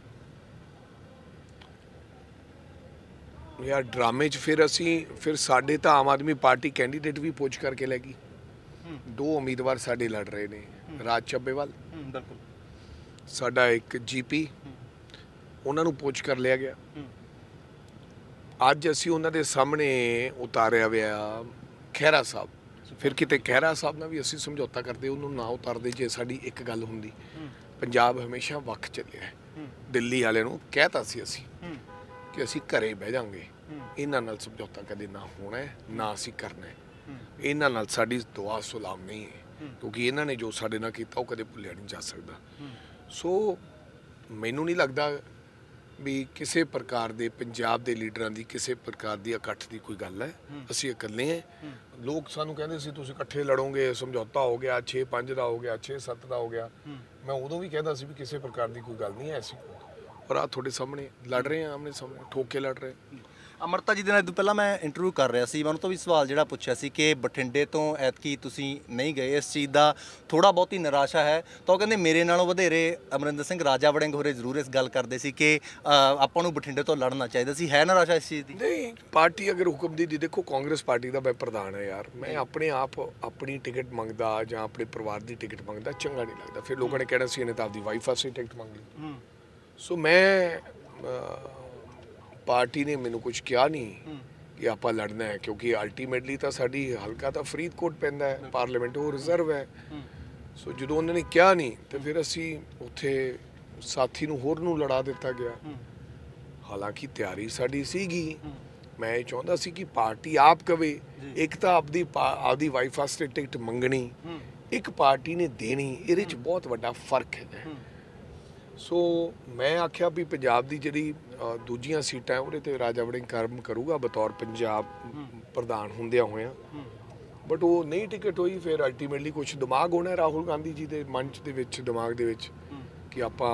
ਯਾਰ ਡਰਾਮੇ 'ਚ ਫਿਰ ਅਸੀਂ ਫਿਰ ਸਾਡੇ ਤਾਂ ਆਮ ਆਦਮੀ ਪਾਰਟੀ ਕੈਂਡੀਡੇਟ ਵੀ ਪੁੱਛ ਕਰਕੇ ਲੈ ਗਈ। ਦੋ ਉਮੀਦਵਾਰ ਸਾਡੇ ਲੜ ਰਹੇ ਨੇ, ਰਾਜ ਚੱਬੇਵਾਲ, ਸਾਡਾ ਇੱਕ ਜੀਪੀ, ਉਹਨਾਂ ਨੂੰ ਪੁੱਛ ਕਰ ਲਿਆ ਗਿਆ। ਅੱਜ ਅਸੀਂ ਉਹਨਾਂ ਦੇ ਸਾਹਮਣੇ ਉਤਾਰਿਆ ਹੋਇਆ ਖਹਿਰਾ ਸਾਹਿਬ। ਫਿਰ ਕਿਤੇ ਖਹਿਰਾ ਸਾਹਿਬ ਨਾਲ ਵੀ ਅਸੀਂ ਸਮਝੌਤਾ ਕਰਦੇ, ਉਹਨੂੰ ਨਾ ਉਤਾਰਦੇ ਜੇ ਸਾਡੀ ਇੱਕ ਗੱਲ ਹੁੰਦੀ। ਪੰਜਾਬ ਹਮੇਸ਼ਾ ਵੱਖ ਚੱਲਿਆ ਹੈ। ਦਿੱਲੀ ਵਾਲਿਆਂ ਨੂੰ ਕਹਿਤਾ ਸੀ ਅਸੀਂ ਕਿ ਅਸੀਂ ਘਰੇ ਬਹਿ ਜਾਾਂਗੇ, ਇਹਨਾਂ ਨਾਲ ਸਮਝੌਤਾ ਕਦੇ ਨਾ ਹੋਣਾ ਹੈ ਨਾ ਅਸੀਂ ਕਰਨਾ ਹੈ। ਇਹਨਾਂ ਨਾਲ ਸਾਡੀ ਦੁਆ ਸੁਲਾਮ ਨਹੀਂ ਹੈ, ਕਿਉਂਕਿ ਇਹਨਾਂ ਨੇ ਜੋ ਸਾਡੇ ਨਾਲ ਕੀਤਾ ਉਹ ਕਦੇ ਭੁੱਲਿਆ ਨਹੀਂ ਜਾ ਸਕਦਾ। ਸੋ ਮੈਨੂੰ ਨਹੀਂ ਲੱਗਦਾ ਵੀ ਕਿਸੇ ਪ੍ਰਕਾਰ ਦੇ ਪੰਜਾਬ ਦੇ ਲੀਡਰਾਂ ਦੀ ਕਿਸੇ ਪ੍ਰਕਾਰ ਦੀ ਇਕੱਠ ਦੀ ਕੋਈ ਗੱਲ ਹੈ। ਅਸੀਂ ਇਕੱਲੇ ਹਾਂ। ਲੋਕ ਸਾਨੂੰ ਕਹਿੰਦੇ ਸੀ ਤੁਸੀਂ ਇਕੱਠੇ ਲੜੋਗੇ, ਸਮਝੌਤਾ ਹੋ ਗਿਆ, ਛੇ ਪੰਜ ਦਾ ਹੋ ਗਿਆ, ਛੇ ਸੱਤ ਦਾ ਹੋ ਗਿਆ। ਮੈਂ ਉਦੋਂ ਵੀ ਕਹਿੰਦਾ ਸੀ ਵੀ ਕਿਸੇ ਪ੍ਰਕਾਰ ਦੀ ਕੋਈ ਗੱਲ ਨਹੀਂ ਹੈ ਐਸੀ। ਪਰ ਆ ਤੁਹਾਡੇ ਸਾਹਮਣੇ ਲੜ ਰਹੇ ਆ, ਆਮਣੇ ਸਾਹਮਣੇ ਠੋਕ ਕੇ ਲੜ ਰਹੇ। ਅਮਰਤਾ ਜੀ ਦੇ ਨਾਲ ਪਹਿਲਾਂ ਮੈਂ ਇੰਟਰਵਿਊ ਕਰ ਰਿਹਾ ਸੀ, ਮੈਂ ਉਹਨਾਂ ਤੋਂ ਵੀ ਸਵਾਲ ਜਿਹੜਾ ਪੁੱਛਿਆ ਸੀ ਕਿ ਬਠਿੰਡੇ ਤੋਂ ਐਤਕੀ ਤੁਸੀਂ ਨਹੀਂ ਗਏ, ਇਸ ਚੀਜ਼ ਦਾ ਥੋੜ੍ਹਾ ਬਹੁਤ ਹੀ ਨਿਰਾਸ਼ਾ ਹੈ। ਤਾਂ ਉਹ ਕਹਿੰਦੇ ਮੇਰੇ ਨਾਲੋਂ ਵਧੇਰੇ ਅਮਰਿੰਦਰ ਸਿੰਘ ਰਾਜਾ ਵੜਿੰਗ ਹੋਰੇ ਜ਼ਰੂਰ ਇਸ ਗੱਲ ਕਰਦੇ ਸੀ ਕਿ ਆਪਾਂ ਨੂੰ ਬਠਿੰਡੇ ਤੋਂ ਲੜਨਾ ਚਾਹੀਦਾ ਸੀ। ਹੈ ਨਿਰਾਸ਼ਾ ਇਸ ਚੀਜ਼ ਦੀ? ਨਹੀਂ, ਪਾਰਟੀ ਅਗਰ ਹੁਕਮ ਦੀ ਦੇਖੋ, ਕਾਂਗਰਸ ਪਾਰਟੀ ਦਾ ਮੈਂ ਪ੍ਰਧਾਨ ਹੈ ਯਾਰ। ਮੈਂ ਆਪਣੇ ਆਪ ਆਪਣੀ ਟਿਕਟ ਮੰਗਦਾ ਜਾਂ ਆਪਣੇ ਪਰਿਵਾਰ ਦੀ ਟਿਕਟ ਮੰਗਦਾ ਚੰਗਾ ਨਹੀਂ ਲੱਗਦਾ। ਫਿਰ ਲੋਕਾਂ ਨੇ ਕਹਿਣਾ ਸੀ ਇਹਨੇ ਤਾਂ ਆਪਦੀ ਵਾਈਫ ਵਾਸਤੇ ਟਿਕਟ ਮੰਗ ਲਈ। ਸੋ ਮੈਂ ਪਾਰਟੀ ਨੇ ਮੈਨੂੰ ਕੁਝ ਕਿਹਾ ਨਹੀਂ ਕਿ ਆਪਾਂ ਲੜਨਾ ਹੈ, ਕਿਉਂਕਿ ਅਲਟੀਮੇਟਲੀ ਤਾਂ ਸਾਡੀ ਹਲਕਾ ਤਾਂ ਫਰੀਦਕੋਟ ਪੈਂਦਾ ਹੈ, ਪਾਰਲੀਮੈਂਟ ਉਹ ਰਿਜ਼ਰਵ ਹੈ। ਸੋ ਜਦੋਂ ਉਹਨਾਂ ਨੇ ਕਿਹਾ ਨਹੀਂ ਤੇ ਫਿਰ ਅਸੀਂ ਉੱਥੇ ਸਾਥੀ ਨੂੰ ਹੋਰ ਨੂੰ ਲੜਾ ਦਿੱਤਾ ਗਿਆ। ਹਾਲਾਂਕਿ ਤਿਆਰੀ ਸਾਡੀ ਸੀਗੀ। ਮੈਂ ਇਹ ਚਾਹੁੰਦਾ ਸੀ ਕਿ ਪਾਰਟੀ ਆਪ ਕਵੇ, ਇੱਕ ਤਾਂ ਆਪਦੀ ਆਪਦੀ ਵਾਈਫ ਵਾਸਤੇ ਟਿਕਟ ਮੰਗਣੀ, ਇੱਕ ਪਾਰਟੀ ਨੇ ਦੇਣੀ, ਇਹਦੇ 'ਚ ਬਹੁਤ ਵੱਡਾ ਫਰਕ ਹੈ। ਸੋ ਮੈਂ ਆਖਿਆ ਵੀ ਪੰਜਾਬ ਦੀ ਜਿਹੜੀ ਦੂਜੀਆਂ ਸੀਟਾਂ ਉਹਦੇ 'ਤੇ ਰਾਜਾ ਵੜਿੰਗ ਕੰਮ ਕਰੂਗਾ ਬਤੌਰ ਪੰਜਾਬ ਪ੍ਰਧਾਨ ਹੁੰਦਿਆਂ ਹੋਇਆਂ। ਬਟ ਉਹ ਨਹੀਂ ਟਿਕਟ ਹੋਈ। ਫਿਰ ਅਲਟੀਮੇਟਲੀ ਕੁਛ ਦਿਮਾਗ ਹੋਣਾ ਰਾਹੁਲ ਗਾਂਧੀ ਜੀ ਦੇ ਮਨ ਦੇ ਵਿੱਚ, ਦਿਮਾਗ ਦੇ ਵਿੱਚ, ਕਿ ਆਪਾਂ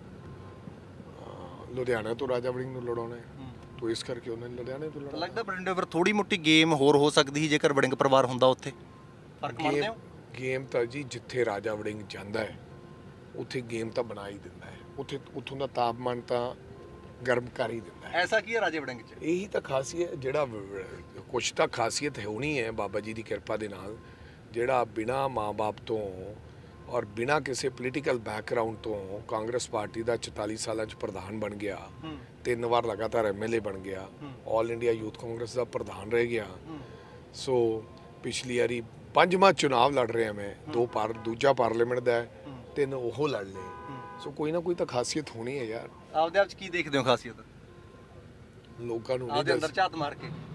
ਲੁਧਿਆਣਾ ਤੋਂ ਰਾਜਾ ਵੜਿੰਗ ਨੂੰ ਲੜਾਉਣਾ ਹੈ। ਤੋ ਇਸ ਕਰਕੇ ਉਹਨਾਂ ਨੇ ਲੁਧਿਆਣੇ ਤੋਂ ਲੜਾਉਣਾ। ਲੱਗਦਾ ਬਠਿੰਡੇ ਪਰ ਥੋੜੀ ਮੋਟੀ ਗੇਮ ਹੋਰ ਹੋ ਸਕਦੀ ਸੀ ਜੇਕਰ ਵੜਿੰਗ ਪਰਿਵਾਰ ਹੁੰਦਾ ਉੱਥੇ। ਫਰਕ ਮੰਨਦੇ ਹੋ? ਗੇਮ ਤਾਂ ਜੀ ਜਿੱਥੇ ਰਾਜਾ ਵੜਿੰਗ ਜਾਂਦਾ ਹੈ ਉੱਥੇ ਗੇਮ ਤਾਂ ਬਣਾ ਹੀ ਦਿੰਦਾ ਹੈ। ਉੱਥੇ ਉੱਥੋਂ ਦਾ ਤਾਪਮਾਨ ਤਾਂ ਗਰਮ ਕਰ ਹੀ ਦਿੰਦਾ ਹੈ। ਐਸਾ ਕੀ ਹੈ ਰਾਜੇ ਵੜਿੰਗ 'ਚ? ਇਹੀ ਤਾਂ ਖਾਸੀਅਤ, ਜਿਹੜਾ ਕੁਛ ਤਾਂ ਖਾਸੀਅਤ ਹੋਣੀ ਹੈ ਬਾਬਾ ਜੀ ਦੀ ਕਿਰਪਾ ਦੇ ਨਾਲ, ਜਿਹੜਾ ਬਿਨਾਂ ਮਾਂ-ਬਾਪ ਤੋਂ ਔਰ ਬਿਨਾਂ ਕਿਸੇ ਪੋਲੀਟੀਕਲ ਬੈਕਗਰਾਊਂਡ ਤੋਂ ਕਾਂਗਰਸ ਪਾਰਟੀ ਦਾ ਚੁਤਾਲੀ ਸਾਲਾਂ 'ਚ ਪ੍ਰਧਾਨ ਬਣ ਗਿਆ, ਤਿੰਨ ਵਾਰ ਲਗਾਤਾਰ ਐਮ ਐਲ ਏ ਬਣ ਗਿਆ, ਆਲ ਇੰਡੀਆ ਯੂਥ ਕਾਂਗਰਸ ਦਾ ਪ੍ਰਧਾਨ ਰਹਿ ਗਿਆ। ਸੋ ਪਿਛਲੀ ਵਾਰੀ ਪੰਜਵਾਂ ਚੁਣਾਵ ਲੜ ਰਿਹਾ ਮੈਂ, ਦੋ ਪਾਰ ਦੂਜਾ ਪਾਰਲੀਮੈਂਟ ਦਾ ਹੈ, ਤਿੰਨ ਉਹ ਲੜ ਲਏ। ਸੋ ਕੋਈ ਨਾ ਕੋਈ ਤਾਂ ਖਾਸੀਅਤ ਹੋਣੀ ਹੈ ਯਾਰ। ਆਪਦੇ ਆਪ 'ਚ ਕੀ ਦੇਖਦੇ ਹੋ ਖਾਸੀਅਤ? ਲੋਕਾਂ ਨੂੰ ਆਪਦੇ ਅੰਦਰ ਝਾਤ ਮਾਰ ਕੇ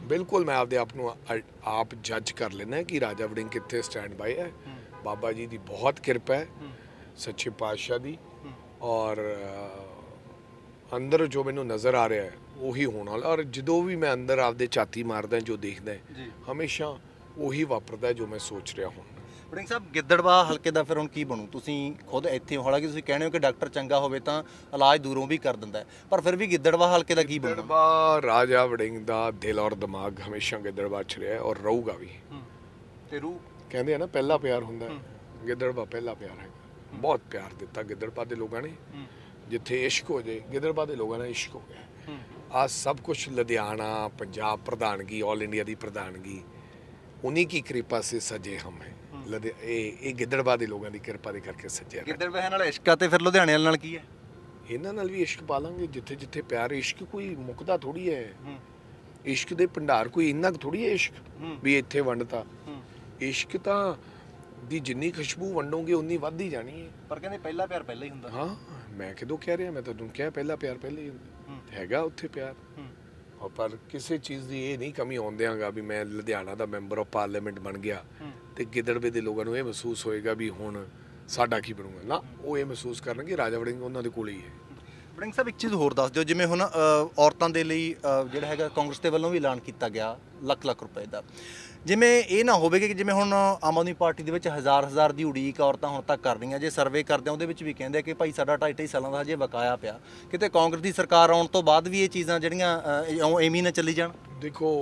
ਬਿਲਕੁਲ ਮੈਂ ਆਪਦੇ ਆਪ ਨੂੰ ਅ- ਆਪ ਜੱਜ ਕਰ ਲੈਣਾ ਕਿ ਰਾਜਾ ਵੜਿੰਗ ਕਿੱਥੇ ਸਟੈਂਡ ਬਾਈ ਹੈ। ਬਾਬਾ ਜੀ ਦੀ ਬਹੁਤ ਕਿਰਪਾ ਹੈ, ਸੱਚੇ ਪਾਤਸ਼ਾਹ ਦੀ, ਔਰ ਅ, ਅੰਦਰ ਜੋ ਮੈਨੂੰ ਨਜ਼ਰ ਆ ਰਿਹਾ ਹੈ ਉਹੀ ਹੋਣ ਵਾਲਾ। ਔਰ ਜਦੋਂ ਵੀ ਮੈਂ ਅੰਦਰ ਆਪਦੇ ਝਾਤੀ ਮਾਰਦਾ ਜੋ ਦੇਖਦਾ ਹਮੇਸ਼ਾ ਉਹੀ ਵਾਪਰਦਾ ਜੋ ਮੈਂ ਸੋਚ ਰਿਹਾ ਹੁਣ। ਵੜਿੰਗ ਸਾਹਿਬ, ਗਿੱਦੜਬਾਹਾ ਹਲਕੇ ਦਾ ਫਿਰ ਹੁਣ ਕੀ ਬਣੂ? ਤੁਸੀਂ ਖੁਦ ਇੱਥੇ ਹੋ, ਹਾਲਾਂਕਿ ਤੁਸੀਂ ਕਹਿੰਦੇ ਹੋ ਕਿ ਡਾਕਟਰ ਚੰਗਾ ਹੋਵੇ ਤਾਂ ਇਲਾਜ ਦੂਰੋਂ ਵੀ ਕਰ ਦਿੰਦਾ ਹੈ, ਪਰ ਫਿਰ ਵੀ ਗਿੱਦੜਬਾਹਾ ਹਲਕੇ ਦਾ ਕੀ ਬਣੂ? ਗਿੱਦੜਬਾਹਾ ਰਾਜਾ ਵੜਿੰਗ ਦਾ ਦਿਲ ਔਰ ਦਿਮਾਗ ਹਮੇਸ਼ਾ ਗਿੱਦੜਬਾਹਾ 'ਚ ਰਿਹਾ ਔਰ ਰਹੂਗਾ ਵੀ। ਤੇ ਰੂ ਕਹਿੰਦੇ ਆ ਨਾ ਪਹਿਲਾ ਪਿਆਰ ਹੁੰਦਾ, ਗਿੱਦੜਬਾਹਾ ਪਹਿਲਾ ਪਿਆਰ ਹੈ। ਬਹੁਤ ਪਿਆਰ ਦਿੱਤਾ ਗਿੱਦੜਬਾਹਾ ਦੇ ਲੋਕਾਂ ਨੇ। ਜਿੱਥੇ ਇਸ਼ਕ ਹੋ ਜਾਏ, ਗਿੱਦੜਬਾਹਾ ਦੇ ਲੋਕਾਂ ਨੇ ਇਸ਼ਕ ਹੋ ਗਿਆ। ਆ ਸਭ ਕੁਝ ਲੁਧਿਆਣਾ, ਪੰਜਾਬ ਪ੍ਰਧਾਨਗੀ, ਆਲ ਇੰਡੀਆ ਦੀ ਪ੍ਰਧਾਨਗੀ ਉन्हीं की कृपा से सजे हम हैं। ਲੁਧਿ ਇਹ ਇਹ ਗਿੱਦੜਬਾਹਾ ਦੇ ਲੋਕਾਂ ਦੀ ਕਿਰਪਾ ਦੇ ਕਰਕੇ ਸੱਜਿਆ। ਗਿੱਦੜਬਾਹਾ ਨਾਲ ਇਸ਼ਕਾ ਤੇ ਫਿਰ ਲੁਧਿਆਣੇ ਵਾਲੇ ਨਾਲ ਕੀ ਹੈ? ਇਹਨਾਂ ਨਾਲ ਵੀ ਇਸ਼ਕ ਪਾਲਾਂਗੇ। ਜਿੱਥੇ ਜਿੱਥੇ ਪਿਆਰ, ਇਸ਼ਕ ਕੋਈ ਮੁੱਕਦਾ ਥੋੜੀ ਹੈ। ਇਸ਼ਕ ਦੇ ਭੰਡਾਰ ਕੋਈ ਇੰਨਾ ਕੁ ਥੋੜੀ ਹੈ ਇਸ਼ਕ ਵੀ ਇੱਥੇ ਵੰਡਤਾ। ਇਸ਼ਕ ਤਾਂ ਦੀ ਜਿੰਨੀ ਖੁਸ਼ਬੂ ਵੰਡੋਗੇ ਉਨੀ ਵੱਧਦੀ ਜਾਣੀ ਹੈ। ਪਰ ਕਹਿੰਦੇ ਪਹਿਲਾ ਪਿਆਰ ਪਹਿਲਾਂ ਹੀ ਹੁੰਦਾ। ਹਾਂ, ਮੈਂ ਕਿਦੋਂ ਕਹਿ ਰਿਹਾ, ਮੈਂ ਤੁਹਾਨੂੰ ਕਿਹਾ ਪਹਿਲਾ ਪਿਆਰ ਪਹਿਲਾਂ ਹੀ ਹੁੰਦਾ ਹੈਗਾ ਉੱਥੇ ਪਿਆਰ। ਔਰ ਪਰ ਕਿਸੇ ਚੀਜ਼ ਦੀ ਇਹ ਨਹੀਂ ਕਮੀ ਆਉਣ ਦਿਆਂਗਾ ਵੀ ਮੈਂ ਲੁਧਿਆਣਾ ਦਾ ਮੈਂਬਰ ਆਫ ਪਾਰਲੀਮੈਂਟ ਬਣ ਗਿਆ ਤੇ ਗਿੱਦੜਵੇ ਦੇ ਲੋਕਾਂ ਨੂੰ ਇਹ ਮਹਿਸੂਸ ਹੋਏਗਾ ਵੀ ਹੁਣ ਸਾਡਾ ਕੀ ਬਣੂਗਾ। ਨਾ, ਉਹ ਇਹ ਮਹਿਸੂਸ ਕਰਨਗੇ ਰਾਜਾ ਵੜਿੰਗ ਉਹਨਾਂ ਦੇ ਕੋਲ ਹੀ ਹੈ। ਵੜਿੰਗ ਸਾਹਿਬ, ਇੱਕ ਚੀਜ਼ ਹੋਰ ਦੱਸ ਦਿਓ, ਜਿਵੇਂ ਹੁਣ ਅ, ਔਰਤਾਂ ਦੇ ਲਈ ਅ, ਜਿਹੜਾ ਹੈਗਾ ਕਾਂਗਰਸ ਦੇ ਵੱਲੋਂ ਵੀ ਐਲਾਨ ਕੀਤਾ ਗਿਆ ਲੱਖ ਲੱਖ ਰੁਪਏ ਦਾ। ਜਿਵੇਂ ਇਹ ਨਾ ਹੋਵੇ ਕਿ ਜਿਵੇਂ ਹੁਣ ਆਮ ਆਦਮੀ ਪਾਰਟੀ ਦੇ ਵਿੱਚ ਹਜ਼ਾਰ ਹਜ਼ਾਰ ਦੀ ਉਡੀਕ ਔਰਤਾਂ ਹੁਣ ਤੱਕ ਕਰ ਰਹੀਆਂ, ਜੇ ਸਰਵੇ ਕਰਦੇ ਆ ਉਹਦੇ ਵਿੱਚ ਵੀ ਕਹਿੰਦੇ ਆ ਕਿ ਭਾਈ ਸਾਡਾ ਢਾਈ ਢਾਈ ਸਾਲਾਂ ਦਾ ਹਜੇ ਬਕਾਇਆ ਪਿਆ, ਕਿਤੇ ਕਾਂਗਰਸ ਦੀ ਸਰਕਾਰ ਆਉਣ ਤੋਂ ਬਾਅਦ ਵੀ ਇਹ ਚੀਜ਼ਾਂ ਜਿਹੜੀਆਂ ਅ, ਐਵੇਂ ਨਾ ਚੱਲੀ ਜਾਣ। ਦੇਖੋ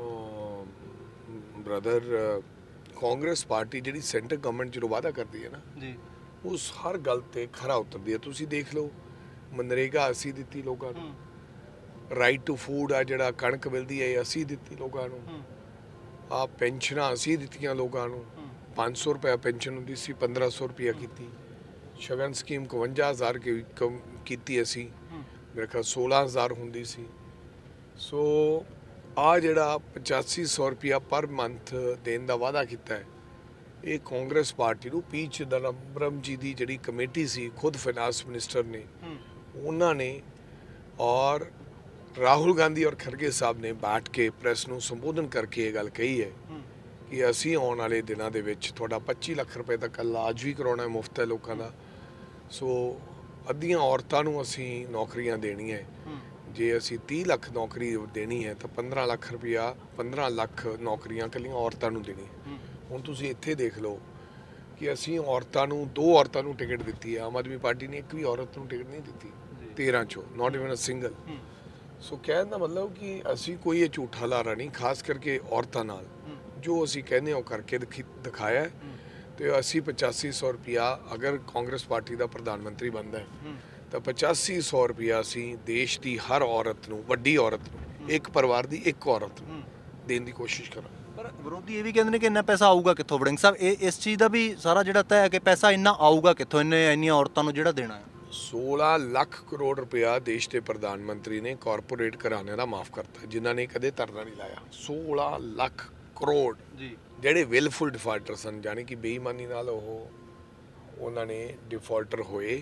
ਬ੍ਰਦਰ, ਕਾਂਗਰਸ ਪਾਰਟੀ ਜਿਹੜੀ ਸੈਂਟਰ ਗਵਰਨਮੈਂਟ ਜਦੋਂ ਵਾਅਦਾ ਕਰਦੀ ਹੈ ਨਾ ਜੀ, ਉਸ ਹਰ ਗੱਲ ਤੇ ਖਰਾ ਉਤਰਦੀ ਹੈ। ਤੁਸੀਂ ਦੇਖ ਲਓ, ਮਨਰੇਗਾ ਅਸੀਂ ਦਿੱਤੀ ਲੋਕਾਂ ਨੂੰ, ਰਾਈਟ ਟੂ ਫੂਡ ਆ ਜਿਹੜਾ ਕਣਕ ਮਿਲਦੀ ਹੈ ਅਸੀਂ ਦਿੱਤੀ ਲੋਕਾਂ ਨੂੰ, ਆ ਪੈਨਸ਼ਨਾਂ ਅਸੀਂ ਦਿੱਤੀਆਂ ਲੋਕਾਂ ਨੂੰ। ਪੰਜ ਸੌ ਰੁਪਏ ਪੈਨਸ਼ਨ ਹੁੰਦੀ ਸੀ, ਪੰਦਰਾਂ ਸੌ ਰੁਪਇਆ ਕੀਤੀ। ਸ਼ਗਨ ਸਕੀਮ ਇਕਵੰਜਾ ਹਜ਼ਾਰ ਕੀ ਕੀਤੀ ਅਸੀਂ, ਮੇਰੇ ਖਿਆਲ ਸੋਲਾਂ ਹਜ਼ਾਰ ਹੁੰਦੀ ਸੀ। ਸੋ ਆ ਜਿਹੜਾ ਪਚਾਸੀ ਸੌ ਰੁਪਇਆ ਪਰ ਮੰਥ ਦੇਣ ਦਾ ਵਾਅਦਾ ਕੀਤਾ ਹੈ, ਇਹ ਕਾਂਗਰਸ ਪਾਰਟੀ ਨੂੰ ਪੀ ਚਿਦੰਬਰਮ ਜੀ ਦੀ ਜਿਹੜੀ ਕਮੇਟੀ ਸੀ, ਖੁਦ ਫਾਈਨਾਂਸ ਮਿਨਿਸਟਰ ਨੇ, ਉਹਨਾਂ ਨੇ ਔਰ ਰਾਹੁਲ ਗਾਂਧੀ ਔਰ ਖਰਗੇ ਸਾਹਿਬ ਨੇ ਬੈਠ ਕੇ ਪ੍ਰੈਸ ਨੂੰ ਸੰਬੋਧਨ ਕਰਕੇ ਇਹ ਗੱਲ ਕਹੀ ਹੈ ਕਿ ਅਸੀਂ ਆਉਣ ਵਾਲੇ ਦਿਨਾਂ ਦੇ ਵਿੱਚ ਤੁਹਾਡਾ ਪੱਚੀ ਲੱਖ ਰੁਪਏ ਤੱਕ ਇਲਾਜ ਵੀ ਕਰਾਉਣਾ ਹੈ, ਮੁਫਤ ਹੈ ਲੋਕਾਂ ਦਾ। ਸੋ ਅੱਧੀਆਂ ਔਰਤਾਂ ਨੂੰ ਅਸੀਂ ਨੌਕਰੀਆਂ ਦੇਣੀਆਂ। ਜੇ ਅਸੀਂ ਤੀਹ ਲੱਖ ਨੌਕਰੀ ਦੇਣੀ ਹੈ ਤਾਂ ਪੰਦਰਾਂ ਲੱਖ ਰੁਪਇਆ ਪੰਦਰਾਂ ਲੱਖ ਨੌਕਰੀਆਂ ਇਕੱਲੀਆਂ ਔਰਤਾਂ ਨੂੰ ਦੇਣੀ। ਹੁਣ ਤੁਸੀਂ ਇੱਥੇ ਦੇਖ ਲਓ ਕਿ ਅਸੀਂ ਔਰਤਾਂ ਨੂੰ, ਦੋ ਔਰਤਾਂ ਨੂੰ ਟਿਕਟ ਦਿੱਤੀ ਹੈ। ਆਮ ਆਦਮੀ ਪਾਰਟੀ ਨੇ ਇੱਕ ਵੀ ਔਰਤ ਨੂੰ ਟਿਕਟ ਨਹੀਂ ਦਿੱਤੀ ਤੇਰਾਂ ਚੋਂ, ਨਾਟ ਇਵਨ ਅ ਸਿੰਗਲ। ਸੋ ਕਹਿਣ ਦਾ ਮਤਲਬ ਕਿ ਅਸੀਂ ਕੋਈ ਇਹ ਝੂਠਾ ਲਾਰਾ ਨਹੀਂ, ਖਾਸ ਕਰਕੇ ਔਰਤਾਂ ਨਾਲ ਜੋ ਅਸੀਂ ਕਹਿੰਦੇ ਉਹ ਕਰਕੇ ਦਿਖਾਇਆ। ਤੇ ਅਸੀਂ ਪਚਾਸੀ ਸੌ ਰੁਪਇਆ ਅਗਰ ਕਾਂਗਰਸ ਪਾਰਟੀ ਦਾ ਪ੍ਰਧਾਨ ਮੰਤਰੀ ਬਣਦਾ ਹੈ ਤਾਂ ਪਚਾਸੀ ਸੌ ਰੁਪਇਆ ਅਸੀਂ ਦੇਸ਼ ਦੀ ਹਰ ਔਰਤ ਨੂੰ, ਵੱਡੀ ਔਰਤ ਨੂੰ, ਇੱਕ ਪਰਿਵਾਰ ਦੀ ਇੱਕ ਔਰਤ ਨੂੰ ਦੇਣ ਦੀ ਕੋਸ਼ਿਸ਼ ਕਰਾਂ। ਪਰ ਵਿਰੋਧੀ ਇਹ ਵੀ ਕਹਿੰਦੇ ਨੇ ਕਿ ਇੰਨਾ ਪੈਸਾ ਆਊਗਾ ਕਿੱਥੋਂ? ਵੜਿੰਗ ਸਾਹਿਬ, ਇਹ ਇਸ ਚੀਜ਼ ਦਾ ਵੀ ਸਾਰਾ ਜਿਹੜਾ ਤੈਅ ਹੈ ਕਿ ਪੈਸਾ ਇੰਨਾ ਆਊਗਾ ਕਿੱਥੋਂ, ਇੰਨੇ ਇੰਨੀਆਂ ਔਰਤਾਂ ਨੂੰ ਜਿਹੜਾ ਦੇਣਾ ਹੈ? ਸੋਲਾਂ ਲੱਖ ਕਰੋੜ ਰੁਪਇਆ ਦੇਸ਼ ਦੇ ਪ੍ਰਧਾਨ ਮੰਤਰੀ ਨੇ ਕਾਰਪੋਰੇਟ ਘਰਾਣਿਆਂ ਦਾ ਮਾਫ ਕਰਤਾ, ਜਿਨ੍ਹਾਂ ਨੇ ਕਦੇ ਧਰਨਾ ਨਹੀਂ ਲਾਇਆ। ਸੋਲਾਂ ਲੱਖ ਕਰੋੜ ਜੀ, ਜਿਹੜੇ ਵਿਲਫੁਲ ਡਿਫਾਲਟਰ ਸਨ, ਜਾਣੀ ਕਿ ਬੇਈਮਾਨੀ ਨਾਲ ਉਹ ਉਹਨਾਂ ਨੇ ਡਿਫਾਲਟਰ ਹੋਏ,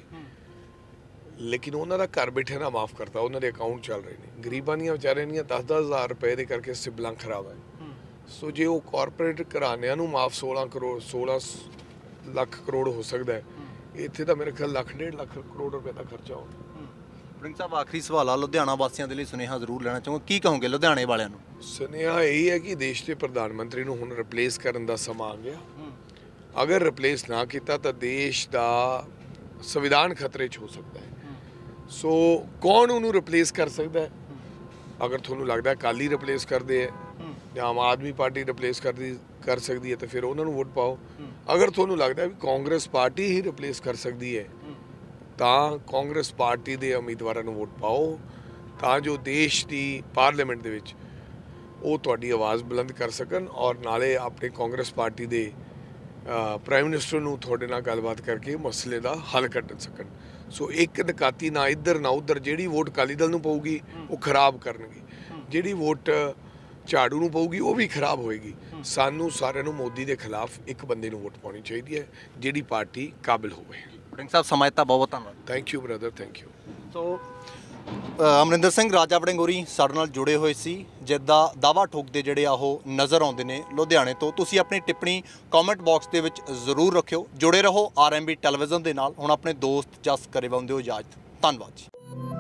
ਲੇਕਿਨ ਉਹਨਾਂ ਦਾ ਘਰ ਬੈਠੇ ਨਾ ਮਾਫ ਕਰਤਾ, ਉਹਨਾਂ ਦੇ ਅਕਾਊਂਟ ਚੱਲ ਰਹੇ ਨੇ। ਗਰੀਬਾਂ ਦੀਆਂ ਵਿਚਾਰਿਆਂ ਦੀਆਂ ਦਸ ਦਸ ਹਜ਼ਾਰ ਰੁਪਏ ਦੇ ਕਰਕੇ ਸਿਬਲਾਂ ਖਰਾਬ ਹੈ। ਸੋ ਜੇ ਉਹ ਕਾਰਪੋਰੇਟ ਘਰਾਣਿਆਂ ਨੂੰ ਮਾਫ ਸੋਲਾਂ ਕਰੋੜ ਸੋਲਾਂ ਲੱਖ ਕਰੋੜ ਹੋ ਸਕਦਾ ਹੈ, ਇੱਥੇ ਤਾਂ ਮੇਰੇ ਖਿਆਲ ਲੱਖ ਡੇਢ ਲੱਖ ਕਰੋੜ ਰੁਪਏ ਦਾ ਖਰਚਾ ਹੋਣਾ। ਵੜਿੰਗ ਸਾਹਿਬ, ਆਖਰੀ ਸਵਾਲ ਆ, ਲੁਧਿਆਣਾ ਵਾਸੀਆਂ ਦੇ ਲਈ ਸੁਨੇਹਾ ਜ਼ਰੂਰ ਲੈਣਾ ਚਾਹੂੰਗਾ, ਕੀ ਕਹੋਗੇ ਲੁਧਿਆਣੇ ਵਾਲਿਆਂ ਨੂੰ? ਸੁਨੇਹਾ ਇਹ ਹੈ ਕਿ ਦੇਸ਼ ਦੇ ਪ੍ਰਧਾਨ ਮੰਤਰੀ ਨੂੰ ਹੁਣ ਰਿਪਲੇਸ ਕਰਨ ਦਾ ਸਮਾਂ ਆ ਗਿਆ। ਅਗਰ ਰਿਪਲੇਸ ਨਾ ਕੀਤਾ ਤਾਂ ਦੇਸ਼ ਦਾ ਸੰਵਿਧਾਨ ਖਤਰੇ 'ਚ ਹੋ ਸਕਦਾ ਹੈ। ਸੋ ਕੌਣ ਉਹਨੂੰ ਰਿਪਲੇਸ ਕਰ ਸਕਦਾ ਹੈ? ਅਗਰ ਤੁਹਾਨੂੰ ਲੱਗਦਾ ਅਕਾਲੀ ਰਿਪਲੇਸ ਕਰਦੇ ਹੈ ਜਾਂ ਆਮ ਆਦਮੀ ਪਾਰਟੀ ਰਿਪਲੇਸ ਕਰਦੀ ਕਰ ਸਕਦੀ ਹੈ ਤਾਂ ਫਿਰ ਉਹਨਾਂ ਨੂੰ ਵੋਟ ਪਾਓ। ਅਗਰ ਤੁਹਾਨੂੰ ਲੱਗਦਾ ਵੀ ਕਾਂਗਰਸ ਪਾਰਟੀ ਹੀ ਰਿਪਲੇਸ ਕਰ ਸਕਦੀ ਹੈ ਤਾਂ ਕਾਂਗਰਸ ਪਾਰਟੀ ਦੇ ਉਮੀਦਵਾਰਾਂ ਨੂੰ ਵੋਟ ਪਾਓ, ਤਾਂ ਜੋ ਦੇਸ਼ ਦੀ ਪਾਰਲੀਮੈਂਟ ਦੇ ਵਿੱਚ ਉਹ ਤੁਹਾਡੀ ਆਵਾਜ਼ ਬੁਲੰਦ ਕਰ ਸਕਣ ਔਰ ਨਾਲੇ ਆਪਣੇ ਕਾਂਗਰਸ ਪਾਰਟੀ ਦੇ ਪ੍ਰਾਈਮ ਮਿਨਿਸਟਰ ਨੂੰ ਤੁਹਾਡੇ ਨਾਲ ਗੱਲਬਾਤ ਕਰਕੇ ਮਸਲੇ ਦਾ ਹੱਲ ਕੱਢ ਸਕਣ। ਸੋ ਇੱਕ ਨਕਾਤੀ ਨਾ ਇੱਧਰ ਨਾ ਉੱਧਰ, ਜਿਹੜੀ ਵੋਟ ਅਕਾਲੀ ਦਲ ਨੂੰ ਪਊਗੀ ਉਹ ਖਰਾਬ ਕਰਨਗੇ, ਜਿਹੜੀ ਵੋਟ ਝਾੜੂ ਨੂੰ ਪਊਗੀ ਉਹ ਵੀ ਖਰਾਬ ਹੋਏਗੀ। ਸਾਨੂੰ ਸਾਰਿਆਂ ਨੂੰ ਮੋਦੀ ਦੇ ਖਿਲਾਫ ਇੱਕ ਬੰਦੇ ਨੂੰ ਵੋਟ ਪਾਉਣੀ ਚਾਹੀਦੀ ਹੈ, ਜਿਹੜੀ ਪਾਰਟੀ ਕਾਬਿਲ ਹੋਵੇ। ਵੜਿੰਗ ਸਾਹਿਬ, ਸਮਾਂ ਦਿੱਤਾ, ਬਹੁਤ ਬਹੁਤ ਧੰਨਵਾਦ। Thank you brother, thank you. So Amarinder Singh Raja Warring ਹੋਰੀ ਸਾਡੇ ਨਾਲ ਜੁੜੇ ਹੋਏ ਸੀ, ਜਿੱਦਾਂ ਦਾਵਾ ਠੋਕਦੇ ਜਿਹੜੇ ਆ ਉਹ ਨਜ਼ਰ ਆਉਂਦੇ ਨੇ ਲੁਧਿਆਣੇ ਤੋਂ। ਤੁਸੀਂ ਆਪਣੀ ਟਿੱਪਣੀ ਕਮੈਂਟ ਬਾਕਸ ਦੇ ਵਿੱਚ ਜ਼ਰੂਰ ਰੱਖਿਓ। ਜੁੜੇ ਰਹੋ ਆਰ ਐਮ ਬੀ ਟੈਲੀਵਿਜ਼ਨ ਦੇ ਨਾਲ। ਹੁਣ ਆਪਣੇ ਦੋਸਤ ਜਸ ਕਰੇ ਬੰਦੇ ਹੋ ਇਜਾਜ਼ਤ। ਧੰਨਵਾਦ ਜੀ।